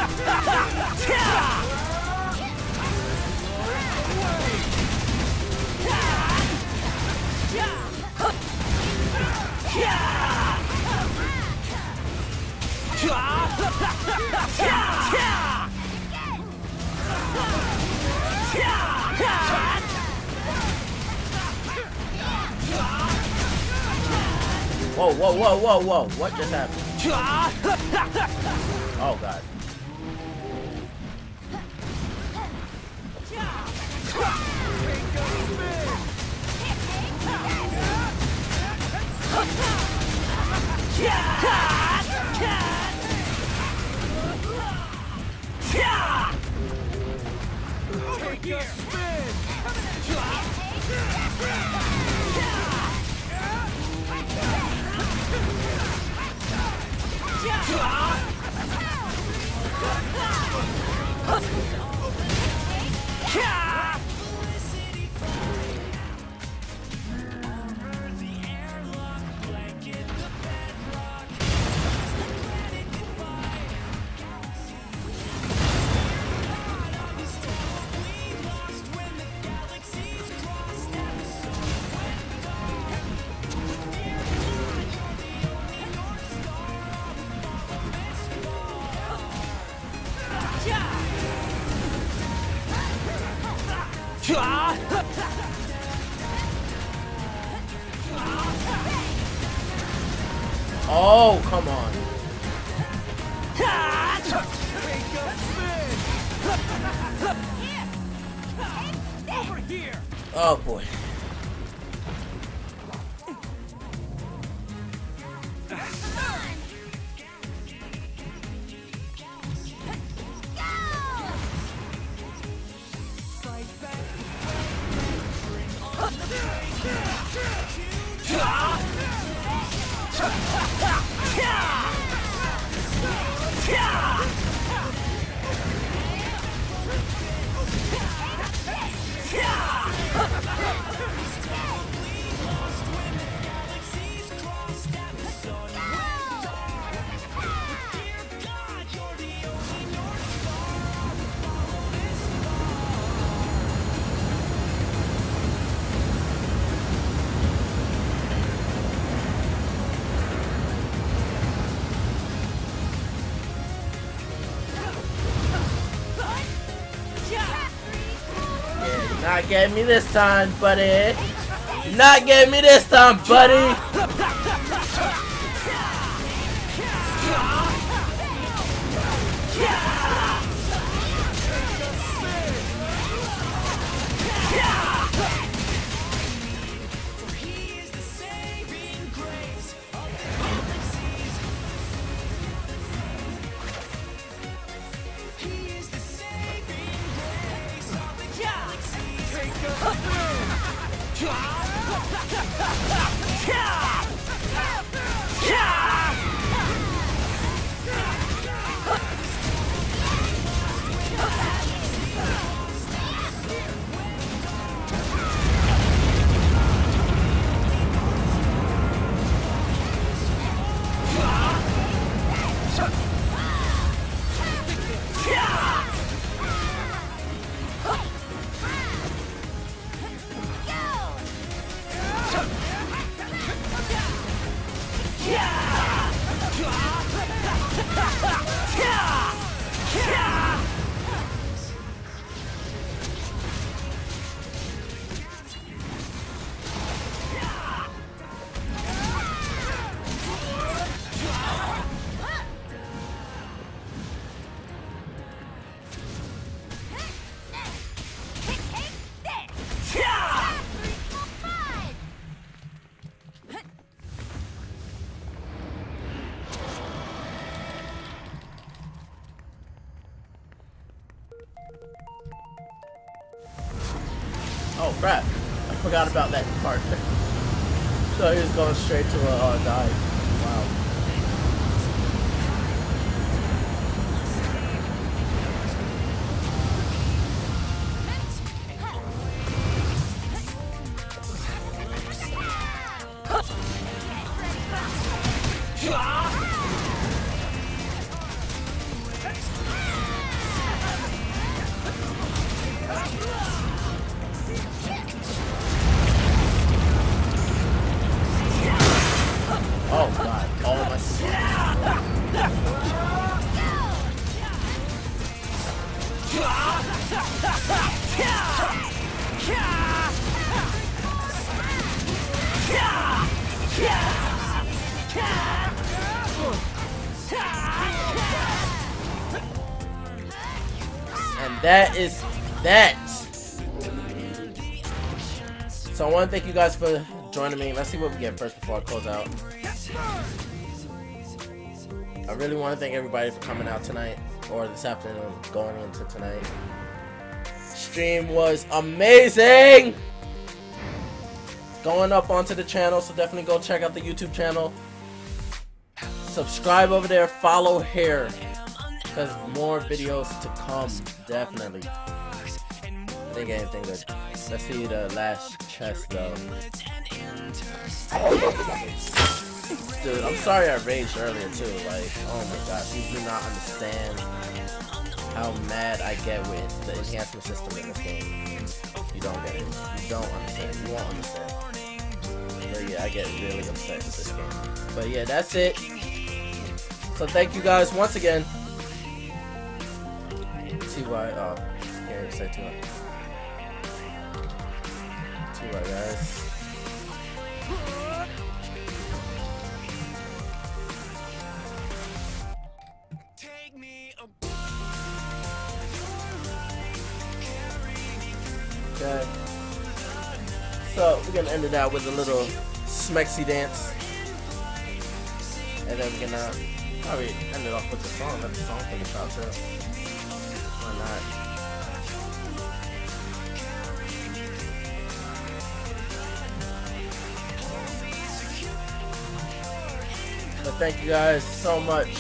Whoa, whoa, whoa, whoa, whoa. What just happened? Oh, God. Take a spin! Oh, come on. Over here. Oh boy. Not getting me this time, buddy. Not getting me this time, buddy. Oh crap, I forgot about that part. So he was going straight to a uh, dive. Wow. Oh god, all my and that is that. So I want to thank you guys for joining me. Let's see what we get first before I close out. I really want to thank everybody for coming out tonight or this afternoon, going into tonight. Stream was amazing. Going up onto the channel, so definitely go check out the YouTube channel. Subscribe over there, follow here, because more videos to come, definitely. I think anything good. Let's see the last chest though. Dude, I'm sorry I raged earlier too. Like, oh my gosh, you do not understand how mad I get with the enhancement system in this game. You don't get it. You don't understand. You won't understand. But yeah, I get really upset with this game. But yeah, that's it. So thank you guys once again. T Y, oh, can't even say T Y. T Y, guys. Okay. So we're gonna end it out with a little smexy dance. And then we're gonna probably end it off with the song. Let the song finish out too. Why not? But thank you guys so much.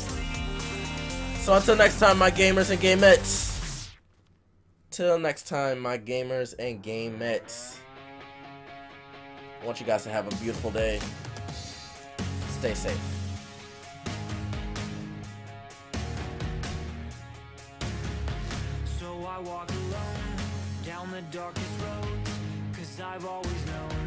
So until next time, my gamers and gamettes. Till next time, my gamers and gamettes. I want you guys to have a beautiful day. Stay safe. So I walk alone down the darkest roads, 'cause I've always known